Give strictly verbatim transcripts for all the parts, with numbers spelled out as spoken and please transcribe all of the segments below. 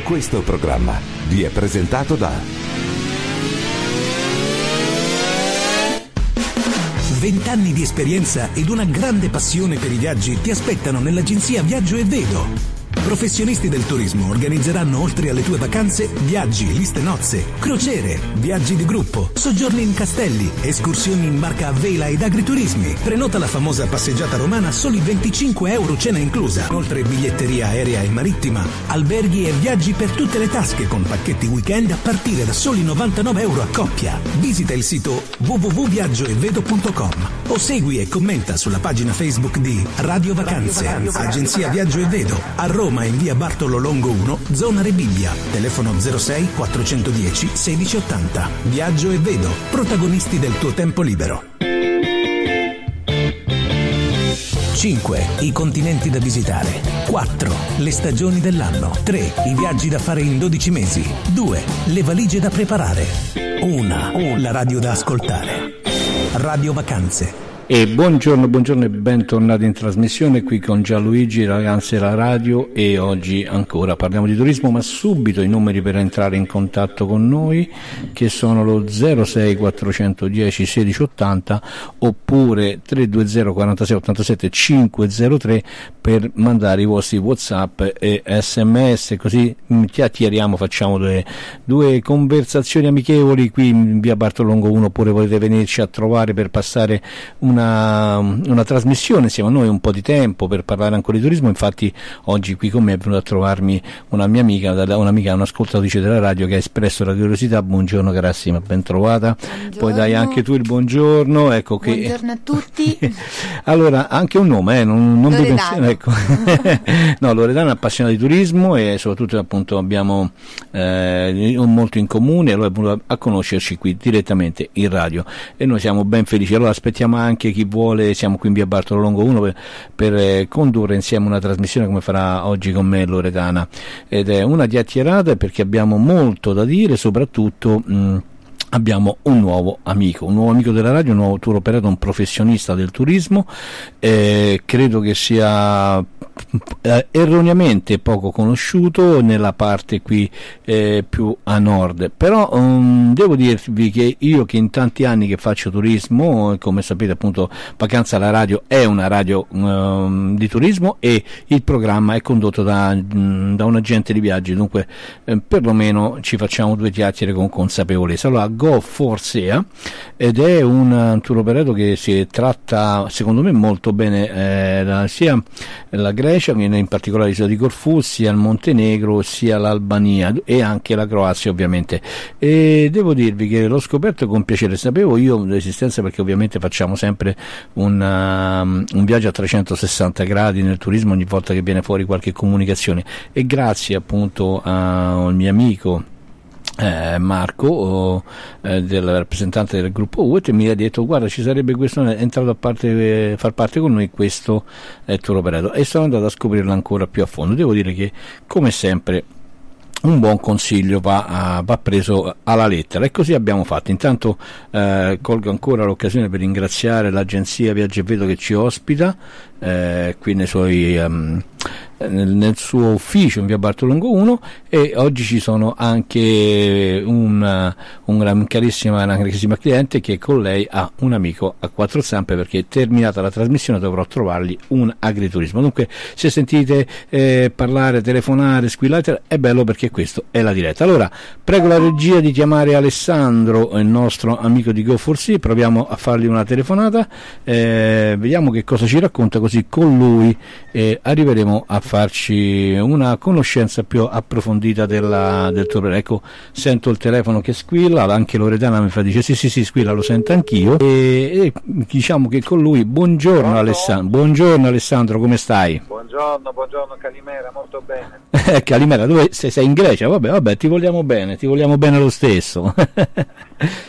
Questo programma vi è presentato da Vent'anni di esperienza ed una grande passione per i viaggi ti aspettano nell'agenzia Viaggio e Vedo. Professionisti del turismo organizzeranno, oltre alle tue vacanze, viaggi, liste nozze, crociere, viaggi di gruppo, soggiorni in castelli, escursioni in barca a vela ed agriturismi. Prenota la famosa passeggiata romana a soli venticinque euro cena inclusa. Inoltre biglietteria aerea e marittima, alberghi e viaggi per tutte le tasche con pacchetti weekend a partire da soli novantanove euro a coppia. Visita il sito w w w punto viaggio e vedo punto com o segui e commenta sulla pagina Facebook di Radio Vacanze, Radio Vacanze Agenzia Viaggio e Vedo, a Roma in via Bartolo Longo uno, zona Rebibbia, telefono zero sei quattrocentodieci sedici ottanta. Viaggio e Vedo, protagonisti del tuo tempo libero. cinque. I continenti da visitare. quattro. Le stagioni dell'anno. tre. I viaggi da fare in dodici mesi. due. Le valigie da preparare. uno. La radio da ascoltare. Radio Vacanze. E buongiorno, buongiorno e bentornati in trasmissione qui con Gianluigi, Ragazze la radio, e oggi ancora parliamo di turismo, ma subito i numeri per entrare in contatto con noi, che sono lo zero sei quattrocentodieci sedici ottanta oppure tre due zero quarantasei ottantasette cinquecentottre per mandare i vostri WhatsApp e sms, così chiacchieriamo, facciamo due, due conversazioni amichevoli qui in via Bartolongo uno, oppure potete venirci a trovare per passare una Una, una trasmissione insieme a noi, un po' di tempo per parlare ancora di turismo. Infatti oggi qui con me è venuta a trovarmi una mia amica, un'amica, un'ascoltatrice della radio che ha espresso la curiosità. Buongiorno carissima, ben trovata. Buongiorno. Poi dai anche tu il buongiorno. Ecco che... Buongiorno a tutti. Allora, anche un nome, eh, non, non vi Loredana. Ecco. No, Loredana è appassionata di turismo e soprattutto appunto abbiamo eh, molto in comune, allora è venuta a conoscerci qui direttamente in radio e noi siamo ben felici. Allora aspettiamo anche chi vuole, siamo qui in via Bartolo Longo uno per, per eh, condurre insieme una trasmissione come farà oggi con me Loredana, ed è una chiacchierata perché abbiamo molto da dire, soprattutto mh, abbiamo un nuovo amico, un nuovo amico della radio, un nuovo tour operator, un professionista del turismo, eh, credo che sia eh, erroneamente poco conosciuto nella parte qui eh, più a nord, però um, devo dirvi che io, che in tanti anni che faccio turismo, come sapete appunto Vacanza alla radio è una radio um, di turismo e il programma è condotto da, da un agente di viaggi, dunque eh, perlomeno ci facciamo due chiacchiere con consapevolezza. Allora, Go for Sea, ed è un tour operator che si tratta secondo me molto bene eh, la, sia la Grecia, in particolare l'isola di Corfù, sia il Montenegro, sia l'Albania e anche la Croazia ovviamente, e devo dirvi che l'ho scoperto con piacere. Sapevo io l'esistenza perché ovviamente facciamo sempre una, un viaggio a trecentosessanta gradi nel turismo ogni volta che viene fuori qualche comunicazione, e grazie appunto al mio amico Eh, Marco, o, eh, del rappresentante del gruppo U E T, mi ha detto guarda ci sarebbe questo, è entrato a parte, eh, far parte con noi questo eh, tour operator, e sono andato a scoprirlo ancora più a fondo. Devo dire che come sempre un buon consiglio va, a, va preso alla lettera, e così abbiamo fatto. Intanto eh, colgo ancora l'occasione per ringraziare l'agenzia Viaggio e Vedo che ci ospita eh, qui nei suoi um, nel, nel suo ufficio in via Bartolongo uno, e oggi ci sono anche un, un carissima, una carissima cliente che con lei ha un amico a quattro zampe, perché terminata la trasmissione dovrò trovargli un agriturismo. Dunque se sentite eh, parlare, telefonare, squillare, è bello perché questo è la diretta. Allora prego la regia di chiamare Alessandro, il nostro amico di Go for Sea, proviamo a fargli una telefonata, eh, vediamo che cosa ci racconta, così con lui eh, arriveremo a farci una conoscenza più approfondita della, del tuo. Ecco, sento il telefono che squilla, anche Loredana mi fa, dice sì sì sì squilla, lo sento anch'io, e, e diciamo che con lui buongiorno Alessandro. Buongiorno Alessandro, come stai? Buongiorno, buongiorno Calimera, molto bene. Eh, Calimera, dove sei, sei in Grecia? Vabbè, vabbè, ti vogliamo bene, ti vogliamo bene lo stesso.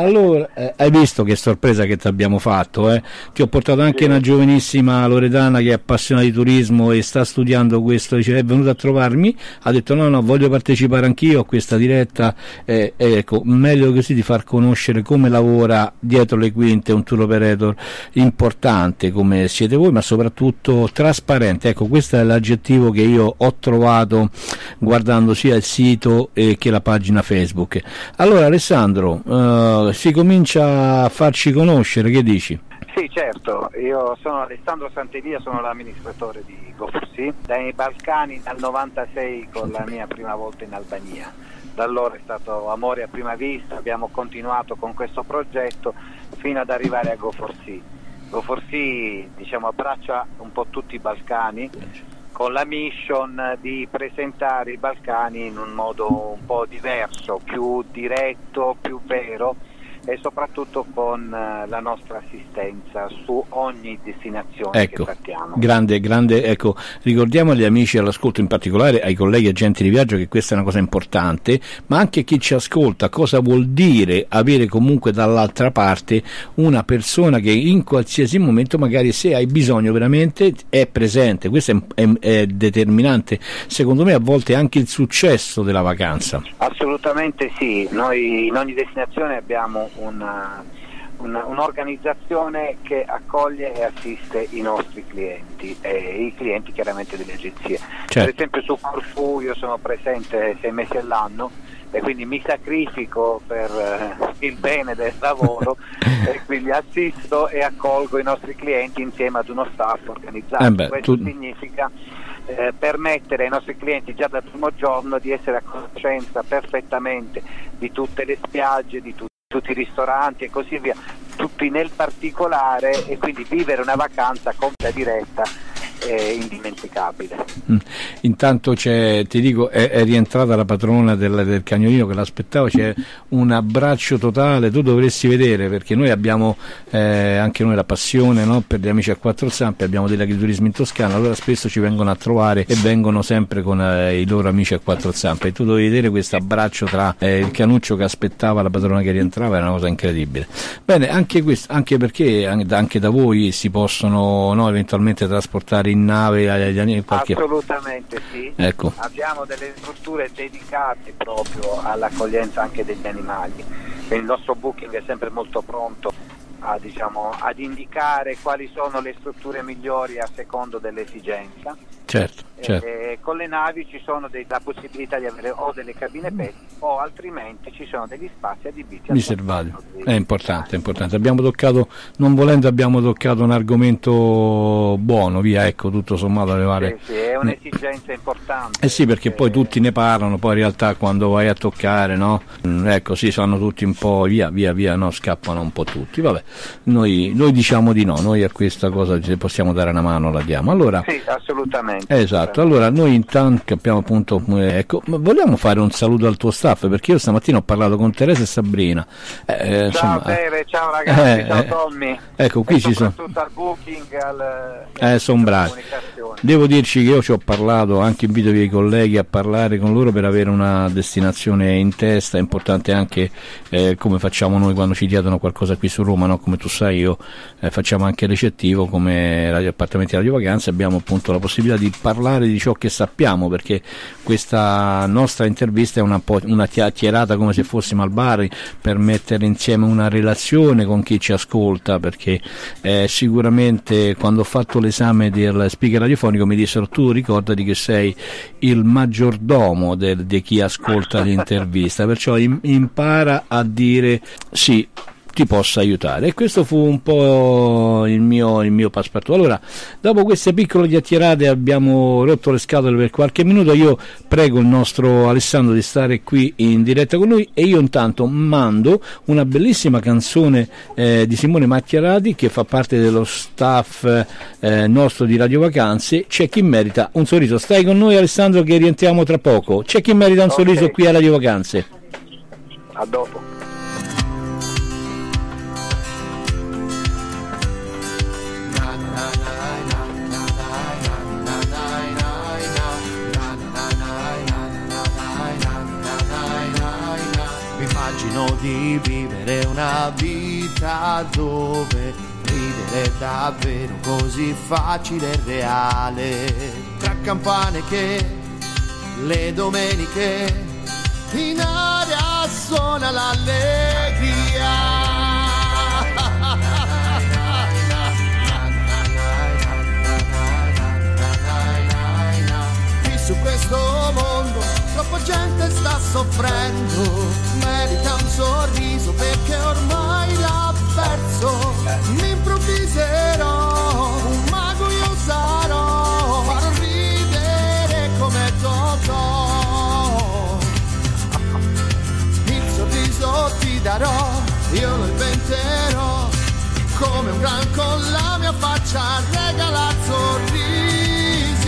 allora eh, hai visto che sorpresa che ti abbiamo fatto, eh? Ti ho portato anche sì. una giovanissima loredana che è appassionata di turismo e sta studiando questo, dice, è venuta a trovarmi, ha detto no no voglio partecipare anch'io a questa diretta, eh, eh, ecco, meglio così di far conoscere come lavora dietro le quinte un tour operator importante come siete voi, ma soprattutto trasparente. Ecco, questo è l'aggettivo che io ho trovato guardando sia il sito eh, che la pagina Facebook. Allora Alessandro, uh, si comincia a farci conoscere, che dici? Sì, certo, io sono Alessandro Santelia, sono l'amministratore di Go for Sea, dai Balcani dal novantasei con la mia prima volta in Albania. Da allora è stato amore a prima vista, abbiamo continuato con questo progetto fino ad arrivare a Go for Sea. Go for Sea, diciamo, abbraccia un po' tutti i Balcani con la mission di presentare i Balcani in un modo un po' diverso, più diretto, più vero, e soprattutto con la nostra assistenza su ogni destinazione ecco, che trattiamo. Grande, grande, ecco, ricordiamo agli amici all'ascolto, in particolare ai colleghi agenti di viaggio, che questa è una cosa importante, ma anche chi ci ascolta, cosa vuol dire avere comunque dall'altra parte una persona che in qualsiasi momento, magari se hai bisogno veramente, è presente. Questo è, è, è determinante, secondo me, a volte anche il successo della vacanza. Assolutamente sì, noi in ogni destinazione abbiamo Una, una, un'organizzazione che accoglie e assiste i nostri clienti e i clienti chiaramente delle agenzie. Certo. Per esempio su Corfù io sono presente sei mesi all'anno e quindi mi sacrifico per eh, il bene del lavoro e quindi assisto e accolgo i nostri clienti insieme ad uno staff organizzato. Eh beh, Questo tu... significa eh, permettere ai nostri clienti già dal primo giorno di essere a conoscenza perfettamente di tutte le spiagge, di tutti tutti i ristoranti e così via, tutti nel particolare, e quindi vivere una vacanza completa, diretta e indimenticabile. Mm. Intanto c'è, ti dico, è, è rientrata la padrona del, del cagnolino che l'aspettavo, c'è un abbraccio totale, tu dovresti vedere, perché noi abbiamo eh, anche noi la passione, no? Per gli amici a quattro zampe, abbiamo degli agriturismi in Toscana, allora spesso ci vengono a trovare e vengono sempre con eh, i loro amici a quattro zampe, e tu devi vedere questo abbraccio tra eh, il canuccio che aspettava la padrona che rientrava, è una cosa incredibile. Bene, anche questo, anche perché anche da voi si possono, no, eventualmente trasportare in nave agli animali, qualche... Assolutamente sì, ecco. Abbiamo delle strutture dedicate proprio all'accoglienza anche degli animali, quindi il nostro booking è sempre molto pronto a, diciamo, ad indicare quali sono le strutture migliori a secondo dell'esigenza. Certo, certo. E con le navi ci sono dei, la possibilità di avere o delle cabine pet o altrimenti ci sono degli spazi adibiti riservati. È importante, è importante. Abbiamo toccato, non volendo, abbiamo toccato un argomento buono, via, ecco, tutto sommato le varie. Sì, sì, è un'esigenza importante. Eh sì, perché, perché poi tutti ne parlano, poi in realtà quando vai a toccare, no? Ecco, sì, sono tutti un po' via, via, via, no, scappano un po' tutti. Vabbè, noi, noi diciamo di no, noi a questa cosa se possiamo dare una mano la diamo. Allora, sì, assolutamente. Esatto, allora noi intanto abbiamo appunto, eh, ecco, vogliamo fare un saluto al tuo staff, perché io stamattina ho parlato con Teresa e Sabrina. Eh, ciao insomma, Tere, ciao ragazzi, eh, ciao Tommy. Ecco, qui ci sono. Soprattutto al booking, al, eh, sono bravi. Devo dirci che io ci ho parlato, anche invito i miei colleghi a parlare con loro per avere una destinazione in testa. È importante anche eh, come facciamo noi quando ci chiedono qualcosa qui su Roma, no? Come tu sai io eh, facciamo anche recettivo come Radio Appartamenti Radio Vacanze, abbiamo appunto la possibilità di parlare di ciò che sappiamo, perché questa nostra intervista è una, po- una chiacchierata come se fossimo al bar, per mettere insieme una relazione con chi ci ascolta, perché eh, sicuramente quando ho fatto l'esame del speaker radiofonico mi dissero: tu ricordati che sei il maggiordomo del, di chi ascolta l'intervista, perciò im- impara a dire sì, ti possa aiutare. E questo fu un po' il mio, il mio passepartout. Allora, dopo queste piccole chiacchierate abbiamo rotto le scatole per qualche minuto. Io prego il nostro Alessandro di stare qui in diretta con noi, e io intanto mando una bellissima canzone eh, di Simone Macchiarati, che fa parte dello staff eh, nostro di Radio Vacanze. C'è chi merita un sorriso. Stai con noi, Alessandro, che rientriamo tra poco. C'è chi merita un okay. sorriso qui a Radio Vacanze. A dopo. Immagino di vivere una vita dove ridere è davvero così facile e reale. Tra campane che le domeniche in aria suona l'allegria. Qui su questo mondo troppa gente sta soffrendo, merita un sorriso perché ormai l'ha perso. Mi improvviserò, un mago io sarò, farò ridere come Totò. Il sorriso ti darò, io lo inventerò, come un gran con la mia faccia regala sorrisi.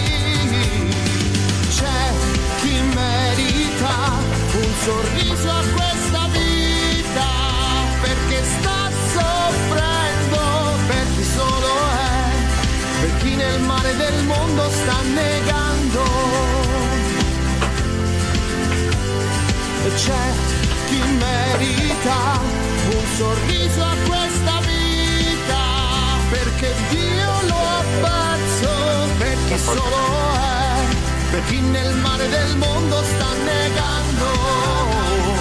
C'è chi merita un sorriso a questa vita, perché sta soffrendo, per chi solo è, per chi nel mare del mondo sta negando. E c'è chi merita un sorriso a questa vita, perché Dio lo ha perso, per chi solo è, per chi nel mare del mondo sta negando.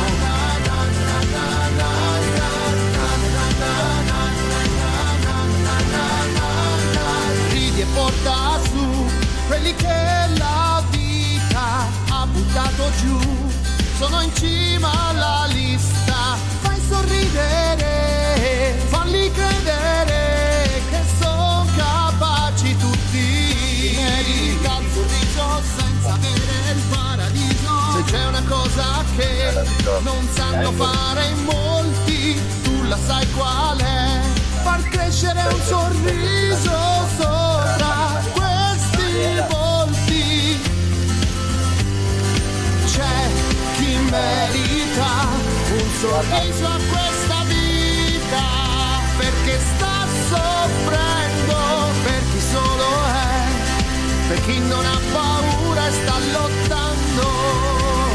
Ridi e porta su quelli che la vita ha buttato giù, sono in cima alla lista. Fai sorridere, falli credere che sono capaci tutti. Merita il sorriso senza avere il paradiso. Se c'è una cosa che non sanno fare in molti, tu la sai qual è: far crescere un sorriso sopra questi volti. C'è chi merita un sorriso a questa vita, perché sta soffrendo, per chi solo è, per chi non ha paura e sta lottando.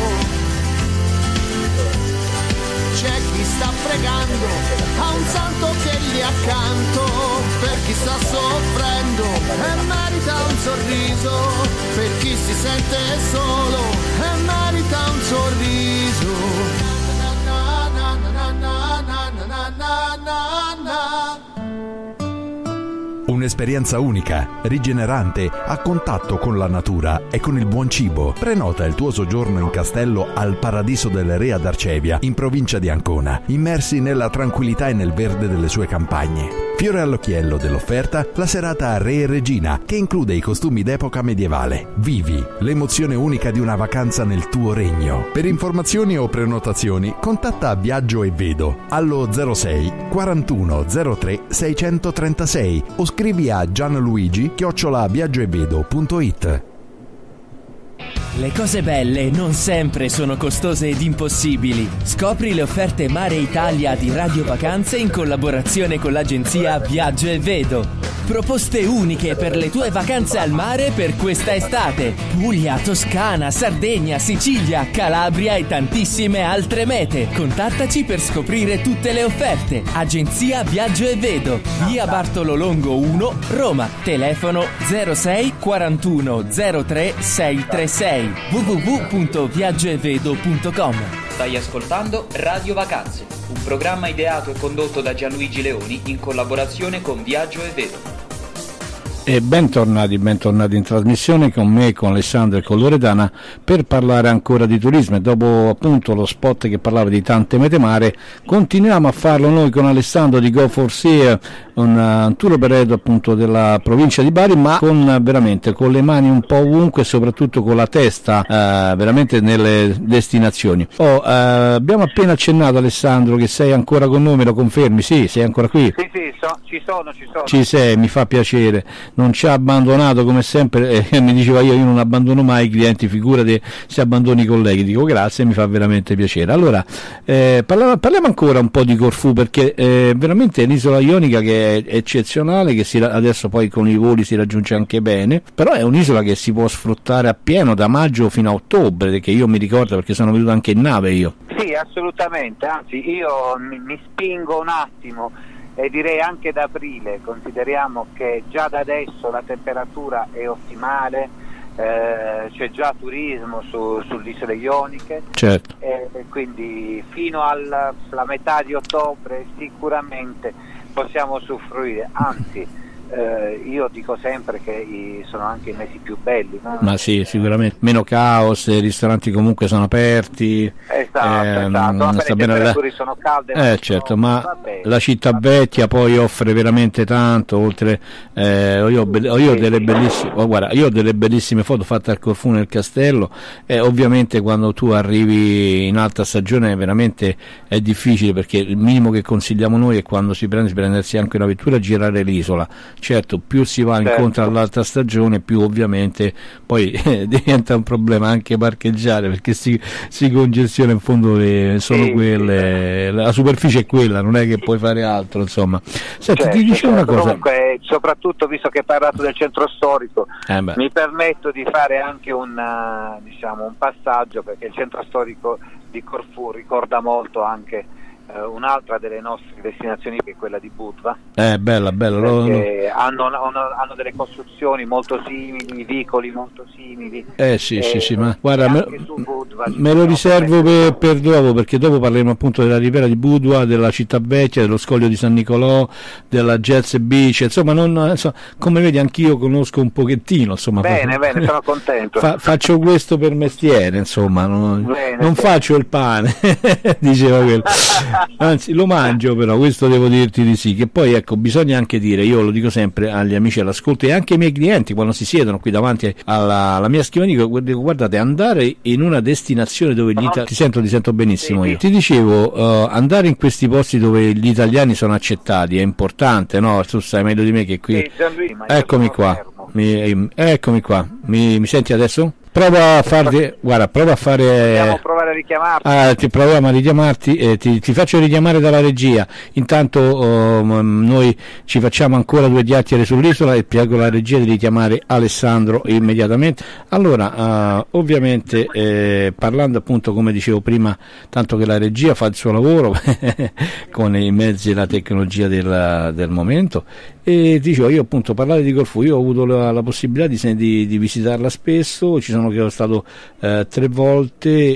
C'è chi sta pregando a un santo che gli è accanto, per chi sta soffrendo e merita un sorriso, per chi si sente solo e merita un sorriso. Un'esperienza unica, rigenerante, a contatto con la natura e con il buon cibo. Prenota il tuo soggiorno in castello al Paradiso delle Re ad Arcevia, in provincia di Ancona, immersi nella tranquillità e nel verde delle sue campagne. Fiore all'occhiello dell'offerta, la serata Re e Regina, che include i costumi d'epoca medievale. Vivi l'emozione unica di una vacanza nel tuo regno. Per informazioni o prenotazioni, contatta Viaggio e Vedo allo zero sei quarantuno zero tre seicentotrentasei o scrivi a gianluigi chiocciola viaggioevedo punto it. Le cose belle non sempre sono costose ed impossibili. Scopri le offerte Mare Italia di Radio Vacanze in collaborazione con l'agenzia Viaggio e Vedo. Proposte uniche per le tue vacanze al mare per questa estate. Puglia, Toscana, Sardegna, Sicilia, Calabria e tantissime altre mete. Contattaci per scoprire tutte le offerte. Agenzia Viaggio e Vedo, via Bartolo Longo uno, Roma. Telefono zero sei quarantuno zero tre seicentotrentasei. w w w punto viaggioevedo punto com. Stai ascoltando Radio Vacanze, un programma ideato e condotto da Gianluigi Leoni in collaborazione con Viaggio e Vedo. E bentornati, bentornati in trasmissione con me, con Alessandro e con Loredana per parlare ancora di turismo. E dopo appunto lo spot che parlava di tante mete mare, continuiamo a farlo noi con Alessandro di Go for Sea, un, un tour operator appunto della provincia di Bari, ma con veramente con le mani un po' ovunque e soprattutto con la testa eh, veramente nelle destinazioni. Oh, eh, abbiamo appena accennato, Alessandro, che sei ancora con noi, me lo confermi? Sì, sei ancora qui? Sì, sì, so, ci sono, ci sono. Ci sei, mi fa piacere, non ci ha abbandonato come sempre, eh, mi diceva io, io non abbandono mai i clienti, figurati se abbandoni i colleghi, dico grazie, mi fa veramente piacere. Allora, eh, parliamo, parliamo ancora un po' di Corfù, perché eh, veramente è un'isola ionica che è eccezionale, che si, adesso poi con i voli si raggiunge anche bene, però è un'isola che si può sfruttare appieno da maggio fino a ottobre, che io mi ricordo perché sono venuto anche in nave io. Sì, assolutamente, anzi io mi, mi spingo un attimo e direi anche da aprile, consideriamo che già da adesso la temperatura è ottimale, eh, c'è già turismo su, sulle isole ioniche, certo. E quindi fino alla metà di ottobre sicuramente possiamo usufruire, anzi eh, io dico sempre che i, sono anche i mesi più belli, no? Ma sì, sicuramente meno caos, i ristoranti comunque sono aperti, esatto, ehm, esatto. sta Le bene temperature la... sono calde, eh, certo, ma la città vecchia poi offre veramente tanto, oltre eh, io, ho, io ho delle bellissime oh, guarda, io ho delle bellissime foto fatte al Corfù nel castello, e ovviamente quando tu arrivi in alta stagione veramente è difficile, perché il minimo che consigliamo noi è, quando si prende si prendersi anche una vettura, girare l'isola. Certo, più si va certo. incontro all'alta stagione, più ovviamente poi eh, diventa un problema anche parcheggiare, perché si, si congestiona, in fondo le, sono sì, quelle, sì. La superficie è quella, non è che puoi fare altro, insomma. Senti, certo, ti dicevo certo. una cosa. Comunque, soprattutto visto che hai parlato del centro storico, eh mi permetto di fare anche un, diciamo, un passaggio, perché il centro storico di Corfù ricorda molto anche un'altra delle nostre destinazioni, che è quella di Budva. Eh, bella, bella. Perché lo... hanno, hanno, hanno delle costruzioni molto simili, vicoli molto simili. Eh sì, e, sì, sì, ma guarda, me, Budva, me lo riservo per, per dopo, perché dopo parleremo appunto della riviera di Budva, della città vecchia, dello scoglio di San Nicolò, della Jazz Beach, insomma, non, insomma, come vedi anch'io conosco un pochettino, insomma. Bene, fa, bene, sono contento. Fa, faccio questo per mestiere, insomma, non, bene, non bene. faccio il pane, diceva quello. Anzi, lo mangio, però questo devo dirti di sì. Che poi ecco, bisogna anche dire, io lo dico sempre agli amici all'ascolto e anche ai miei clienti quando si siedono qui davanti alla, alla mia scrivania, dico, guardate, andare in una destinazione dove gli italiani, ti sento, ti sento benissimo, sì, io ti dicevo, uh, andare in questi posti dove gli italiani sono accettati è importante, no? Tu sai meglio di me che qui, sì, Gianluigi, eccomi qua, mi, eccomi qua, mi, mi senti adesso? Prova a farti, guarda, prova a fare. Dobbiamo provare a richiamarti. Ah, ti proviamo a richiamarti, eh, ti, ti faccio richiamare dalla regia. Intanto oh, noi ci facciamo ancora due chiacchiere sull'isola e prego la regia di richiamare Alessandro immediatamente. Allora, uh, ovviamente eh, parlando appunto, come dicevo prima, tanto che la regia fa il suo lavoro con i mezzi e la tecnologia del, del momento, e dicevo, io appunto parlare di Corfù, io ho avuto la, la possibilità di, di, di visitarla spesso, ci sono che sono stato eh, tre volte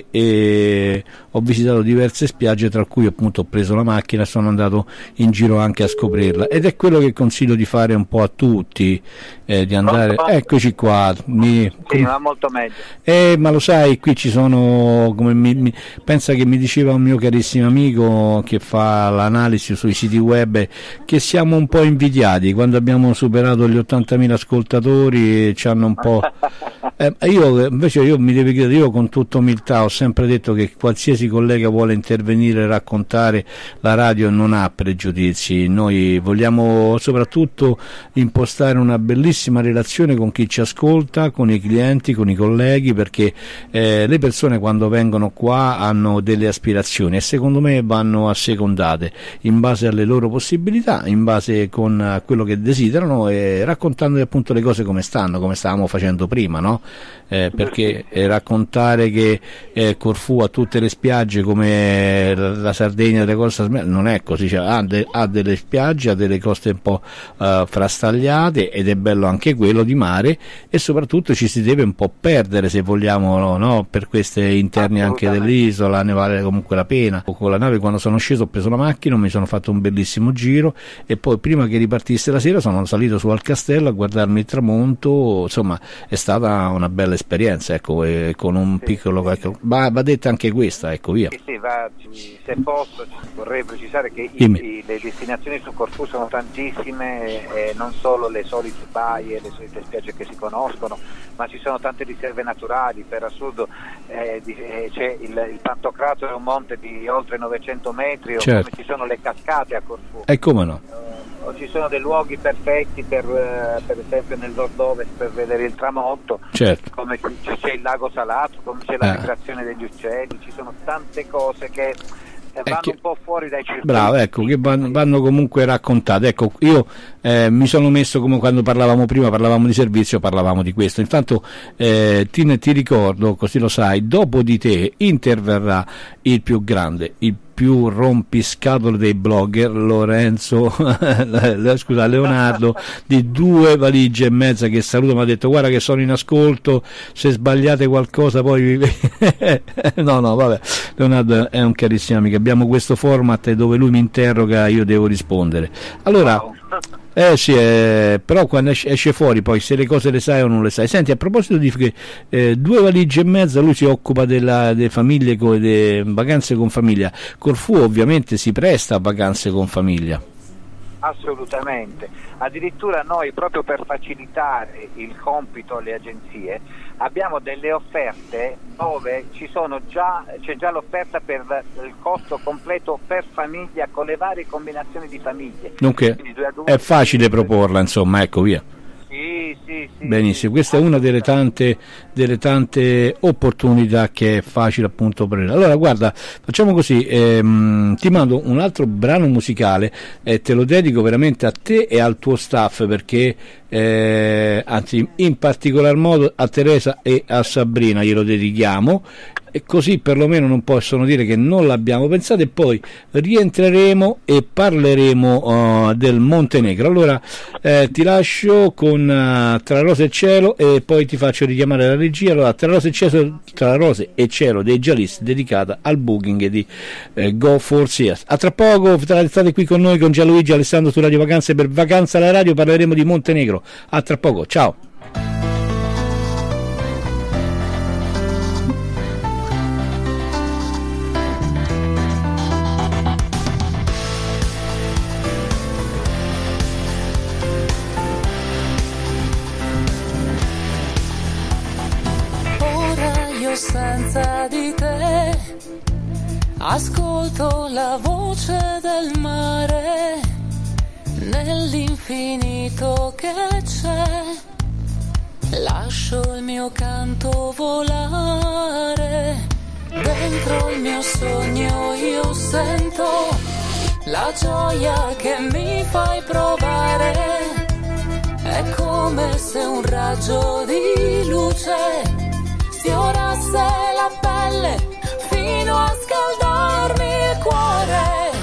e ho visitato diverse spiagge, tra cui appunto ho preso la macchina e sono andato in giro anche a scoprirla, ed è quello che consiglio di fare un po' a tutti, eh, di andare, eccoci qua, mi, sì, ma molto meglio. Eh, ma lo sai, qui ci sono, come mi, mi, pensa che mi diceva un mio carissimo amico che fa l'analisi sui siti web, che siamo un po' invidiati quando abbiamo superato gli ottantamila ascoltatori, ci hanno un po'... Eh, io invece io mi devo chiedere, io con tutta umiltà ho sempre detto che qualsiasi collega vuole intervenire e raccontare, la radio non ha pregiudizi, noi vogliamo soprattutto impostare una bellissima relazione con chi ci ascolta, con i clienti, con i colleghi, perché eh, le persone quando vengono qua hanno delle aspirazioni e secondo me vanno assecondate in base alle loro possibilità, in base con a quello che desiderano, e raccontando appunto le cose come stanno, come stavamo facendo prima, no? Eh, perché eh, raccontare che eh, Corfù ha tutte le spiagge come la, la Sardegna delle coste non è così, cioè, ha, de, ha delle spiagge, ha delle coste un po' uh, frastagliate, ed è bello anche quello di mare, e soprattutto ci si deve un po' perdere, se vogliamo, no, no? Per queste interni anche dell'isola ne vale comunque la pena. Con la nave, quando sono sceso, ho preso la macchina, mi sono fatto un bellissimo giro e poi prima che ripartisse la sera sono salito su al castello a guardarmi il tramonto, insomma è stata una bella esperienza, ecco, e con un sì, piccolo sì, sì. Va, va detta anche questa, ecco, via. Sì, sì, va, se posso vorrei precisare che i, i, le destinazioni su Corfù sono tantissime, eh, non solo le solite baie, le solite spiagge che si conoscono, ma ci sono tante riserve naturali. Per assurdo eh, di, eh, c'è il, il Pantocrato, è un monte di oltre novecento metri, certo. Come ci sono le cascate a Corfù. E come no? Uh, o ci sono dei luoghi perfetti per, eh, per esempio nel nord-ovest per vedere il tramonto, certo. come c'è il lago salato, come c'è la eh. migrazione degli uccelli, ci sono tante cose che vanno che, un po' fuori dai circuiti. Bravo, ecco, che vanno, vanno comunque raccontate. Ecco, io eh, mi sono messo, come quando parlavamo prima, parlavamo di servizio, parlavamo di questo. Intanto eh, ti, ti ricordo, così lo sai, dopo di te interverrà il più grande, il più rompiscatole dei blogger, Lorenzo scusa Leonardo di due valigie e mezza, che saluto, mi ha detto guarda che sono in ascolto, se sbagliate qualcosa poi no no vabbè, Leonardo è un carissimo amico, abbiamo questo format dove lui mi interroga, io devo rispondere. Allora wow. Eh sì, eh, però quando esce, esce fuori poi se le cose le sai o non le sai. Senti, a proposito di eh, due valigie e mezza, lui si occupa della, delle famiglie, delle vacanze con famiglia. Corfù ovviamente si presta a vacanze con famiglia. Assolutamente, addirittura noi proprio per facilitare il compito alle agenzie abbiamo delle offerte dove ci sono già, c'è già l'offerta per il costo completo per famiglia con le varie combinazioni di famiglie. Dunque è facile proporla, insomma, ecco via. Sì, sì, sì. Benissimo, questa è una delle tante, delle tante opportunità che è facile appunto prendere. Allora guarda, facciamo così, ehm, ti mando un altro brano musicale e eh, te lo dedico veramente a te e al tuo staff, perché eh, anzi in particolar modo a Teresa e a Sabrina glielo dedichiamo, e così perlomeno non possono dire che non l'abbiamo pensato, e poi rientreremo e parleremo uh, del Montenegro. Allora eh, ti lascio con uh, Tra Rose e Cielo e poi ti faccio richiamare la regia. Allora, Tra Rose e Cielo, Tra Rose e Cielo dei Giallisti, dedicata al booking di eh, Go For Seas. A tra poco, state qui con noi con Gianluigi Alessandro su Radio Vacanze per Vacanza alla Radio, parleremo di Montenegro. A tra poco, ciao. Senza di te ascolto la voce del mare nell'infinito che c'è, lascio il mio canto volare dentro il mio sogno, io sento la gioia che mi fai provare, è come se un raggio di luce sfiorasse la pelle fino a scaldarmi il cuore.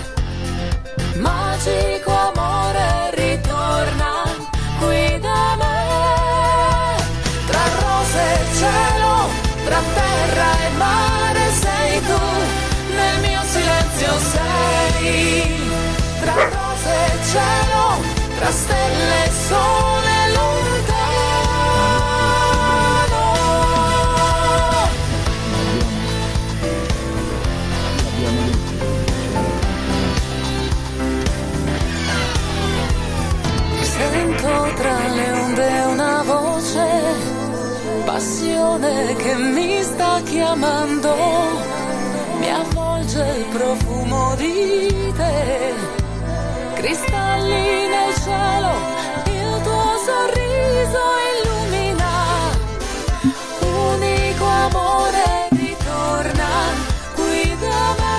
Magico amore, ritorna qui da me. Tra rose e cielo, tra terra e mare sei tu, nel mio silenzio sei. Tra rose e cielo, tra stelle e sole lontano. Tra le onde una voce, passione che mi sta chiamando, mi avvolge il profumo di te, cristalli nel cielo, il tuo sorriso illumina, unico amore ritorna qui da me.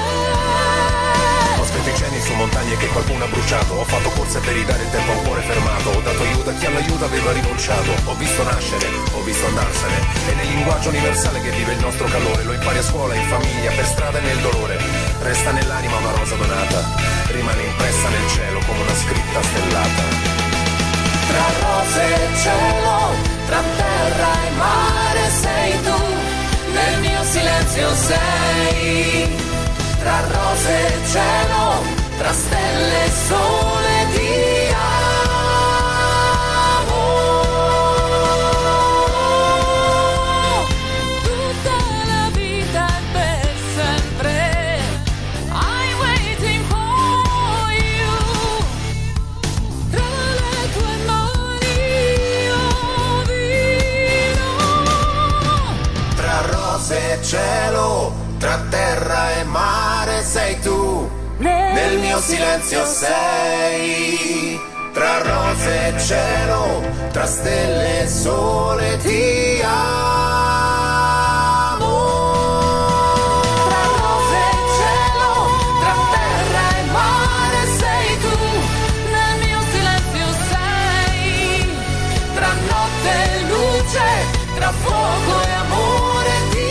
Su montagne che qualcuno ha bruciato, ho fatto corse per ridare il tempo a un cuore fermato, ho dato aiuto a chi all'aiuto aveva rinunciato, ho visto nascere, ho visto andarsene, e nel linguaggio universale che vive il nostro calore, lo impari a scuola, in famiglia, per strada e nel dolore, resta nell'anima una rosa donata, rimane impressa nel cielo come una scritta stellata. Tra rose e cielo, tra terra e mare sei tu, nel mio silenzio sei. Tra rose e cielo, tra stelle e sole ti amo. Tutta la vita e per sempre I'm waiting for you. Tra le tue mani io vivo. Tra rose e cielo, tra terra e mare sei tu, nel mio silenzio sei. tra rose e cielo, tra stelle e sole ti amo. Tra rose e cielo, tra terra e mare sei tu, nel mio silenzio sei, tra notte e luce, tra fuoco e amore ti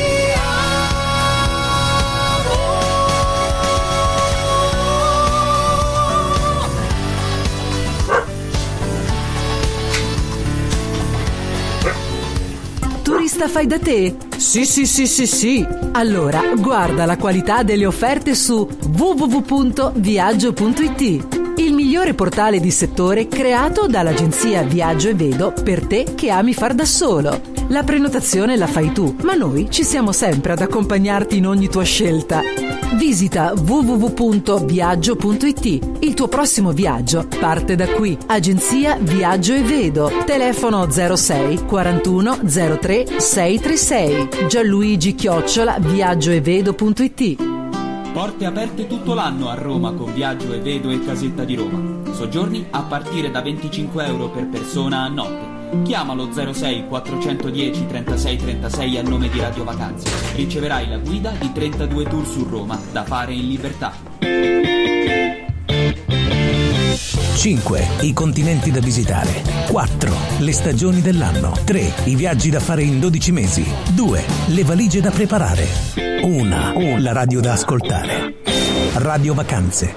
Turista fai da te? Sì, sì, sì, sì, sì. Allora, guarda la qualità delle offerte su w w w punto viaggio punto i t, il migliore portale di settore creato dall'agenzia Viaggio e Vedo per te che ami far da solo. La prenotazione la fai tu, ma noi ci siamo sempre ad accompagnarti in ogni tua scelta. Visita w w w punto viaggio punto i t. Il tuo prossimo viaggio parte da qui. Agenzia Viaggio e Vedo. Telefono zero sei quarantuno zero tre sei tre sei. Gianluigi chiocciola viaggioevedo punto i t. Porte aperte tutto l'anno a Roma con Viaggio e Vedo e Casetta di Roma. Soggiorni a partire da venticinque euro per persona a notte. Chiamalo zero sei quattrocentodieci trentasei trentasei a nome di Radio Vacanze. Riceverai la guida di trentadue tour su Roma da fare in libertà. cinque. I continenti da visitare. quattro. Le stagioni dell'anno. tre. I viaggi da fare in dodici mesi. due. Le valigie da preparare. uno. La radio da ascoltare. Radio Vacanze.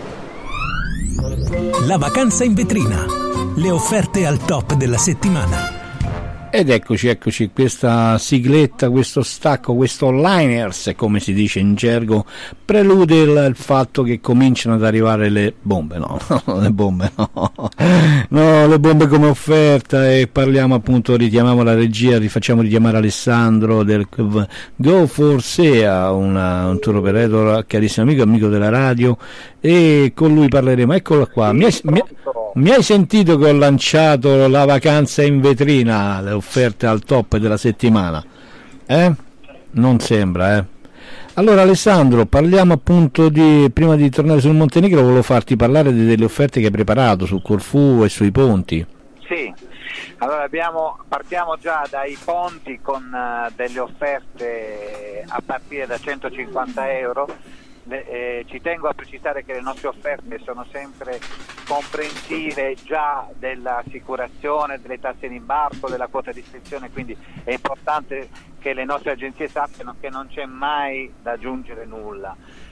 La vacanza in vetrina. Le offerte al top della settimana. Ed eccoci, eccoci, questa sigletta, questo stacco, questo liners, come si dice in gergo, prelude il, il fatto che cominciano ad arrivare le bombe, no, le bombe no, no, le bombe come offerta, e parliamo appunto, richiamiamo la regia, rifacciamo richiamare Alessandro del Go for Sea, una, un tour operator carissimo amico, amico della radio, e con lui parleremo. Eccolo qua, mi hai, mi, mi hai sentito che ho lanciato la vacanza in vetrina, le offerte al top della settimana, eh? Non sembra, eh? Allora Alessandro, parliamo appunto di, prima di tornare sul Montenegro, volevo farti parlare di, delle offerte che hai preparato su Corfù e sui ponti. Sì, allora abbiamo, partiamo già dai ponti con uh, delle offerte a partire da centocinquanta euro. Le, eh, ci tengo a precisare che le nostre offerte sono sempre comprensive già dell'assicurazione, delle tasse in imbarco, della quota di iscrizione, quindi è importante che le nostre agenzie sappiano che non c'è mai da aggiungere nulla.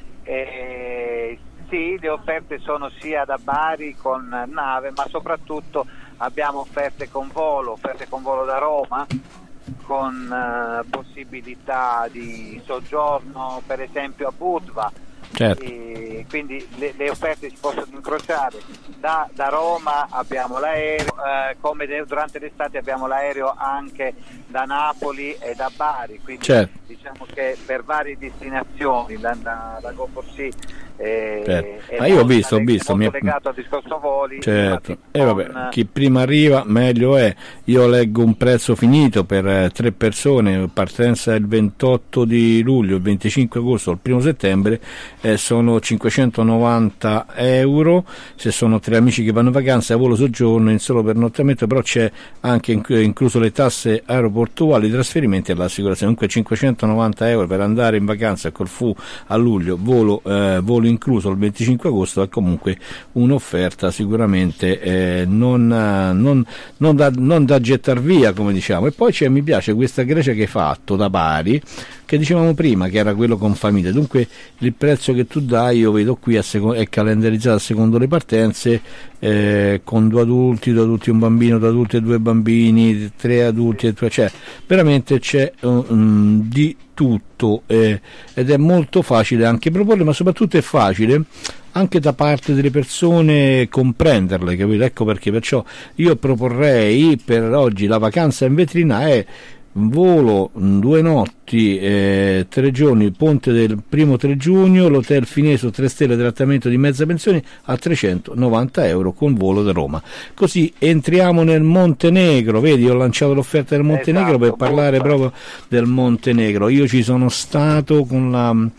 Eh, sì, le offerte sono sia da Bari con nave, ma soprattutto abbiamo offerte con volo, offerte con volo da Roma, con uh, possibilità di soggiorno per esempio a Budva. Certo. E quindi le, le offerte si possono incrociare da, da Roma, abbiamo l'aereo, eh, come de, durante l'estate abbiamo l'aereo anche da Napoli e da Bari, quindi certo. Diciamo che per varie destinazioni la, la, la Go for Sea eh, certo. Ma io ho visto, ho visto, molto mi... legato al discorso voli. Certo. E eh, con... vabbè, chi prima arriva meglio è. Io leggo un prezzo finito per eh, tre persone, partenza il ventotto di luglio, il venticinque agosto, il primo settembre, eh, sono cinquecentonovanta euro. Se sono tre amici che vanno in vacanza, a volo soggiorno in solo pernottamento, però c'è anche incluso le tasse aeroportuali, i trasferimenti e l'assicurazione. Comunque cinquecentonovanta euro per andare in vacanza a Corfù a luglio, volo, eh, volo incluso il venticinque agosto, è comunque un'offerta sicuramente eh, non, non, non, da, non da gettar via, come diciamo. E poi c'è, mi piace questa Grecia che hai fatto da Bari, che dicevamo prima che era quello con famiglia, dunque il prezzo che tu dai io vedo qui a seco- è calendarizzato secondo le partenze, eh, con due adulti, due adulti e un bambino, due adulti e due bambini, tre adulti e due, cioè veramente c'è um, di tutto, eh, ed è molto facile anche proporle, ma soprattutto è facile anche da parte delle persone comprenderle, capito? Ecco perché, perciò io proporrei per oggi la vacanza in vetrina è volo due notti, eh, tre giorni, ponte del primo tre giugno, l'hotel Fineso tre stelle, trattamento di mezza pensione a trecentonovanta euro con volo da Roma. Così entriamo nel Montenegro, vedi, ho lanciato l'offerta del Montenegro, esatto, per parlare proprio del Montenegro. Io ci sono stato con la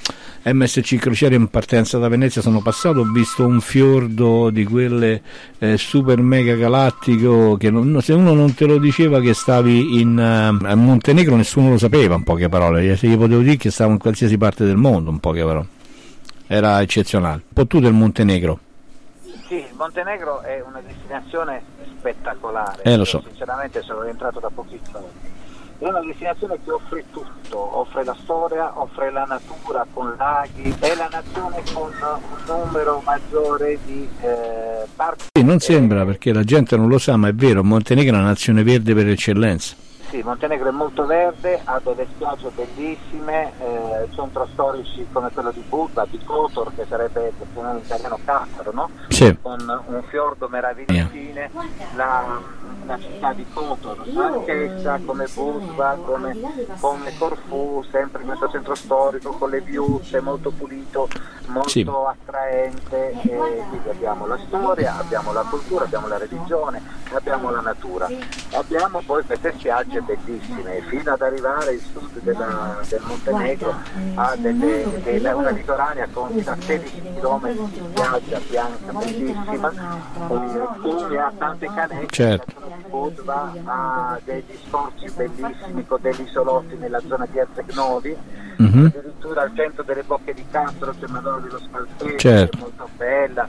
M S C Crociere in partenza da Venezia sono passato, ho visto un fiordo di quelle eh, super mega galattico che non, se uno non te lo diceva che stavi in uh, a Montenegro nessuno lo sapeva, in poche parole, se io potevo dire che stavo in qualsiasi parte del mondo, in poche parole, era eccezionale. Un po' tu del Montenegro? Sì, il Montenegro è una destinazione spettacolare, eh, lo so. Sinceramente sono rientrato da pochissimo. È una destinazione che offre tutto, offre la storia, offre la natura con laghi, è la nazione con un numero maggiore di eh, parchi. Sì, non sembra, perché la gente non lo sa, ma è vero, Montenegro è una nazione verde per eccellenza. Sì, Montenegro è molto verde, ha delle spiagge bellissime, eh, centri storici come quello di Budva, di Kotor, che sarebbe in italiano Cassaro, no? Sì. Con un fiordo meraviglioso, yeah. la, la città di Kotor, anch'essa come Budva, come, come Corfù, sempre in questo centro storico, con le viuzze, molto pulito, molto sì. attraente, e quindi abbiamo la storia, abbiamo la cultura, abbiamo la religione, abbiamo la natura, abbiamo poi queste spiagge bellissime, fino ad arrivare il sud della, del Montenegro a delle, delle, una litoranea con sedici chilometri di spiaggia bianca bellissima, come ha tante canette, certo. Budva ha degli scorci bellissimi con degli isolotti nella zona di Erzegnoli, mm-hmm. addirittura al centro delle Bocche di Castro c'è Madonna dello Spalzese, certo. che è molto bella,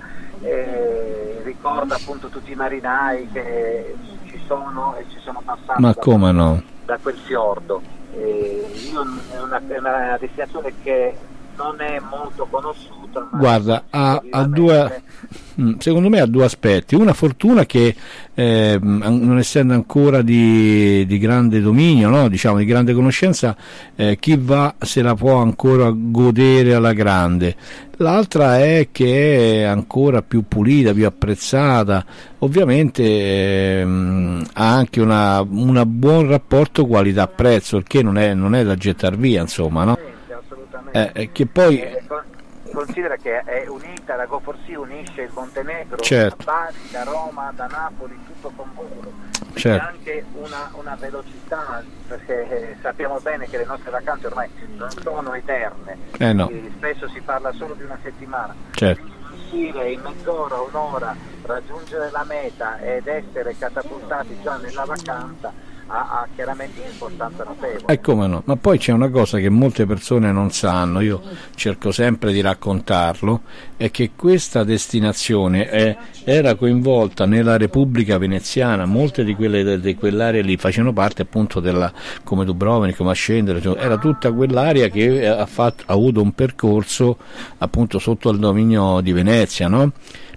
e ricorda appunto tutti i marinai che ci sono e ci sono passati ma da, come no? da quel fiordo. E io, è, una, è una destinazione che non è molto conosciuta, ma guarda, ha, ha due, secondo me ha due aspetti. Una fortuna che eh, non essendo ancora di, di grande dominio, no? diciamo di grande conoscenza, eh, chi va se la può ancora godere alla grande. L'altra è che è ancora più pulita, più apprezzata, ovviamente ehm, ha anche una, una buon rapporto qualità-prezzo, il che non è, non è da gettar via, insomma, no? Assolutamente. Eh, che poi eh, considera che è unita, la Go for Sea unisce il Montenegro, certo. da Bari, da Roma, da Napoli, tutto con volo, certo. anche una, una velocità, perché sappiamo bene che le nostre vacanze ormai non sono eterne, eh no. spesso si parla solo di una settimana, certo. uscire in mezz'ora, un'ora, raggiungere la meta ed essere catapultati già nella vacanza ha, ha chiaramente un'importanza notevole. E come no, ma poi c'è una cosa che molte persone non sanno, io cerco sempre di raccontarlo, è che questa destinazione è, era coinvolta nella Repubblica Veneziana, molte di quelle di quell'area lì facevano parte appunto della, come Dubrovnik, come a scendere, cioè, era tutta quell'area che ha, fatto, ha avuto un percorso appunto sotto il dominio di Venezia, no?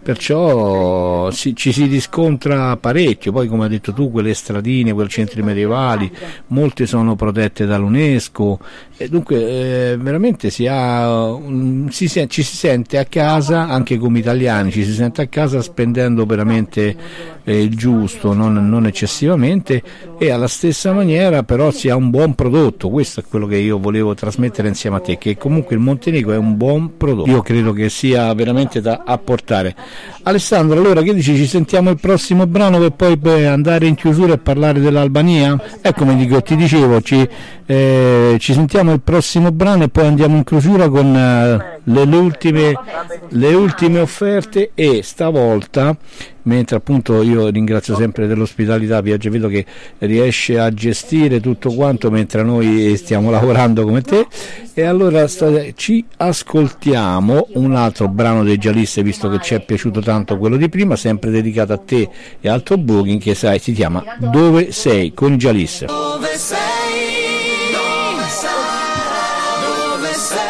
Perciò si, ci si riscontra parecchio. Poi, come hai detto tu, quelle stradine, quei centri medievali, molte sono protette dall'UNESCO, e dunque eh, veramente si ha, um, si, ci si sente a casa, anche come italiani ci si sente a casa spendendo veramente eh, il giusto, non, non eccessivamente, e alla stessa maniera però si ha un buon prodotto. Questo è quello che io volevo trasmettere insieme a te, che comunque il Montenegro è un buon prodotto, io credo che sia veramente da apportare. Alessandro, allora che dici, ci sentiamo il prossimo brano per poi per andare in chiusura e parlare dell'Albania? Ecco, come dico, ti dicevo, ci, eh, ci sentiamo il prossimo brano e poi andiamo in chiusura con eh, le, le, ultime, le ultime offerte, e stavolta, mentre appunto io ringrazio sempre dell'ospitalità Viaggio e Vedo che riesce a gestire tutto quanto mentre noi stiamo lavorando come te, e allora st- ci ascoltiamo un altro brano dei Gialisse, visto che ci è piaciuto tanto quello di prima, sempre dedicato a te e al tuo booking, che sai si chiama Dove sei con i Gialisse. Dove sei? Dove sei? Dove sei?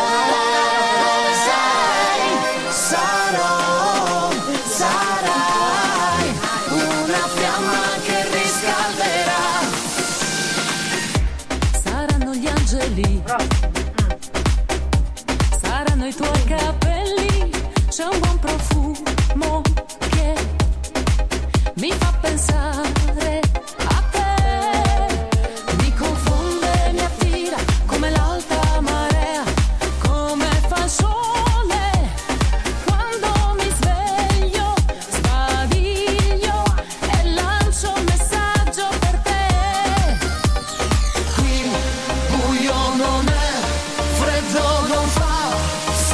Sarò, sarai una fiamma che riscalderà. Saranno gli angeli, saranno i tuoi capelli, c'è un buon profumo che mi fa pensare a te, mi confonde, mi attira come l'alta marea, come fa il sole quando mi sveglio, sbadiglio e lancio un messaggio per te. Qui buio non è, freddo non fa,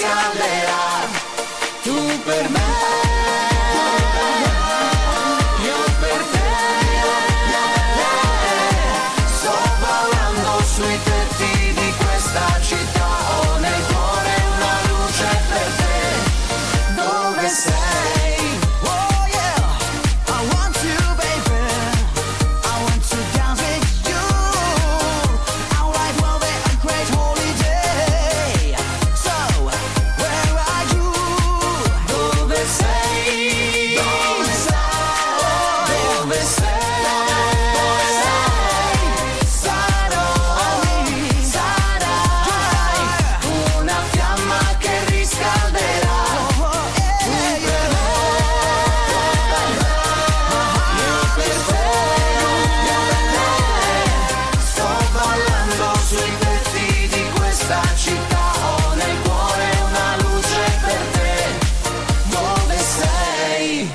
riscalderà. Tu per me, io per te, sto volando sui tetti di questa città, ho nel cuore una luce per te. Dove sei? Oh yeah, I want you baby, I want to dance with you, alright, well be a great holiday. So, where are you? Dove sei? Dove sei? Dove sei? Dove sei? Sarò, sarai una fiamma che riscalderà. Tu per me, io per te, sto ballando sui tetti di questa città, ho nel cuore una luce per te. Dove sei?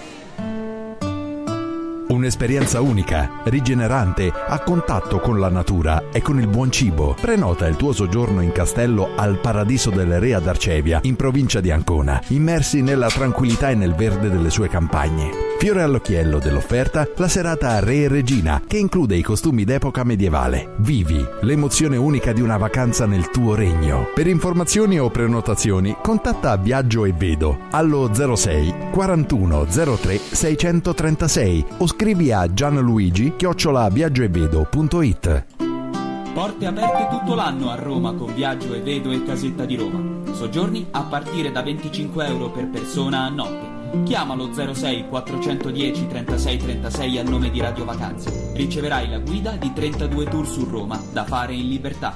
Un'esperienza unica, rigenerante, a contatto con la natura e con il buon cibo. Prenota il tuo soggiorno in castello al Paradiso delle Re ad Arcevia, in provincia di Ancona, immersi nella tranquillità e nel verde delle sue campagne. Fiore all'occhiello dell'offerta, la serata Re e Regina, che include i costumi d'epoca medievale. Vivi l'emozione unica di una vacanza nel tuo regno. Per informazioni o prenotazioni, contatta Viaggio e Vedo allo zero sei quarantuno zero tre seicentotrentasei o scrivi a gianluigi chiocciola viaggioevedo punto it. Porte aperte tutto l'anno a Roma con Viaggio e Vedo e Casetta di Roma. Soggiorni a partire da venticinque euro per persona a notte. Chiama lo zero sei quattrocentodieci trentasei trentasei a nome di Radio Vacanze. Riceverai la guida di trentadue tour su Roma da fare in libertà.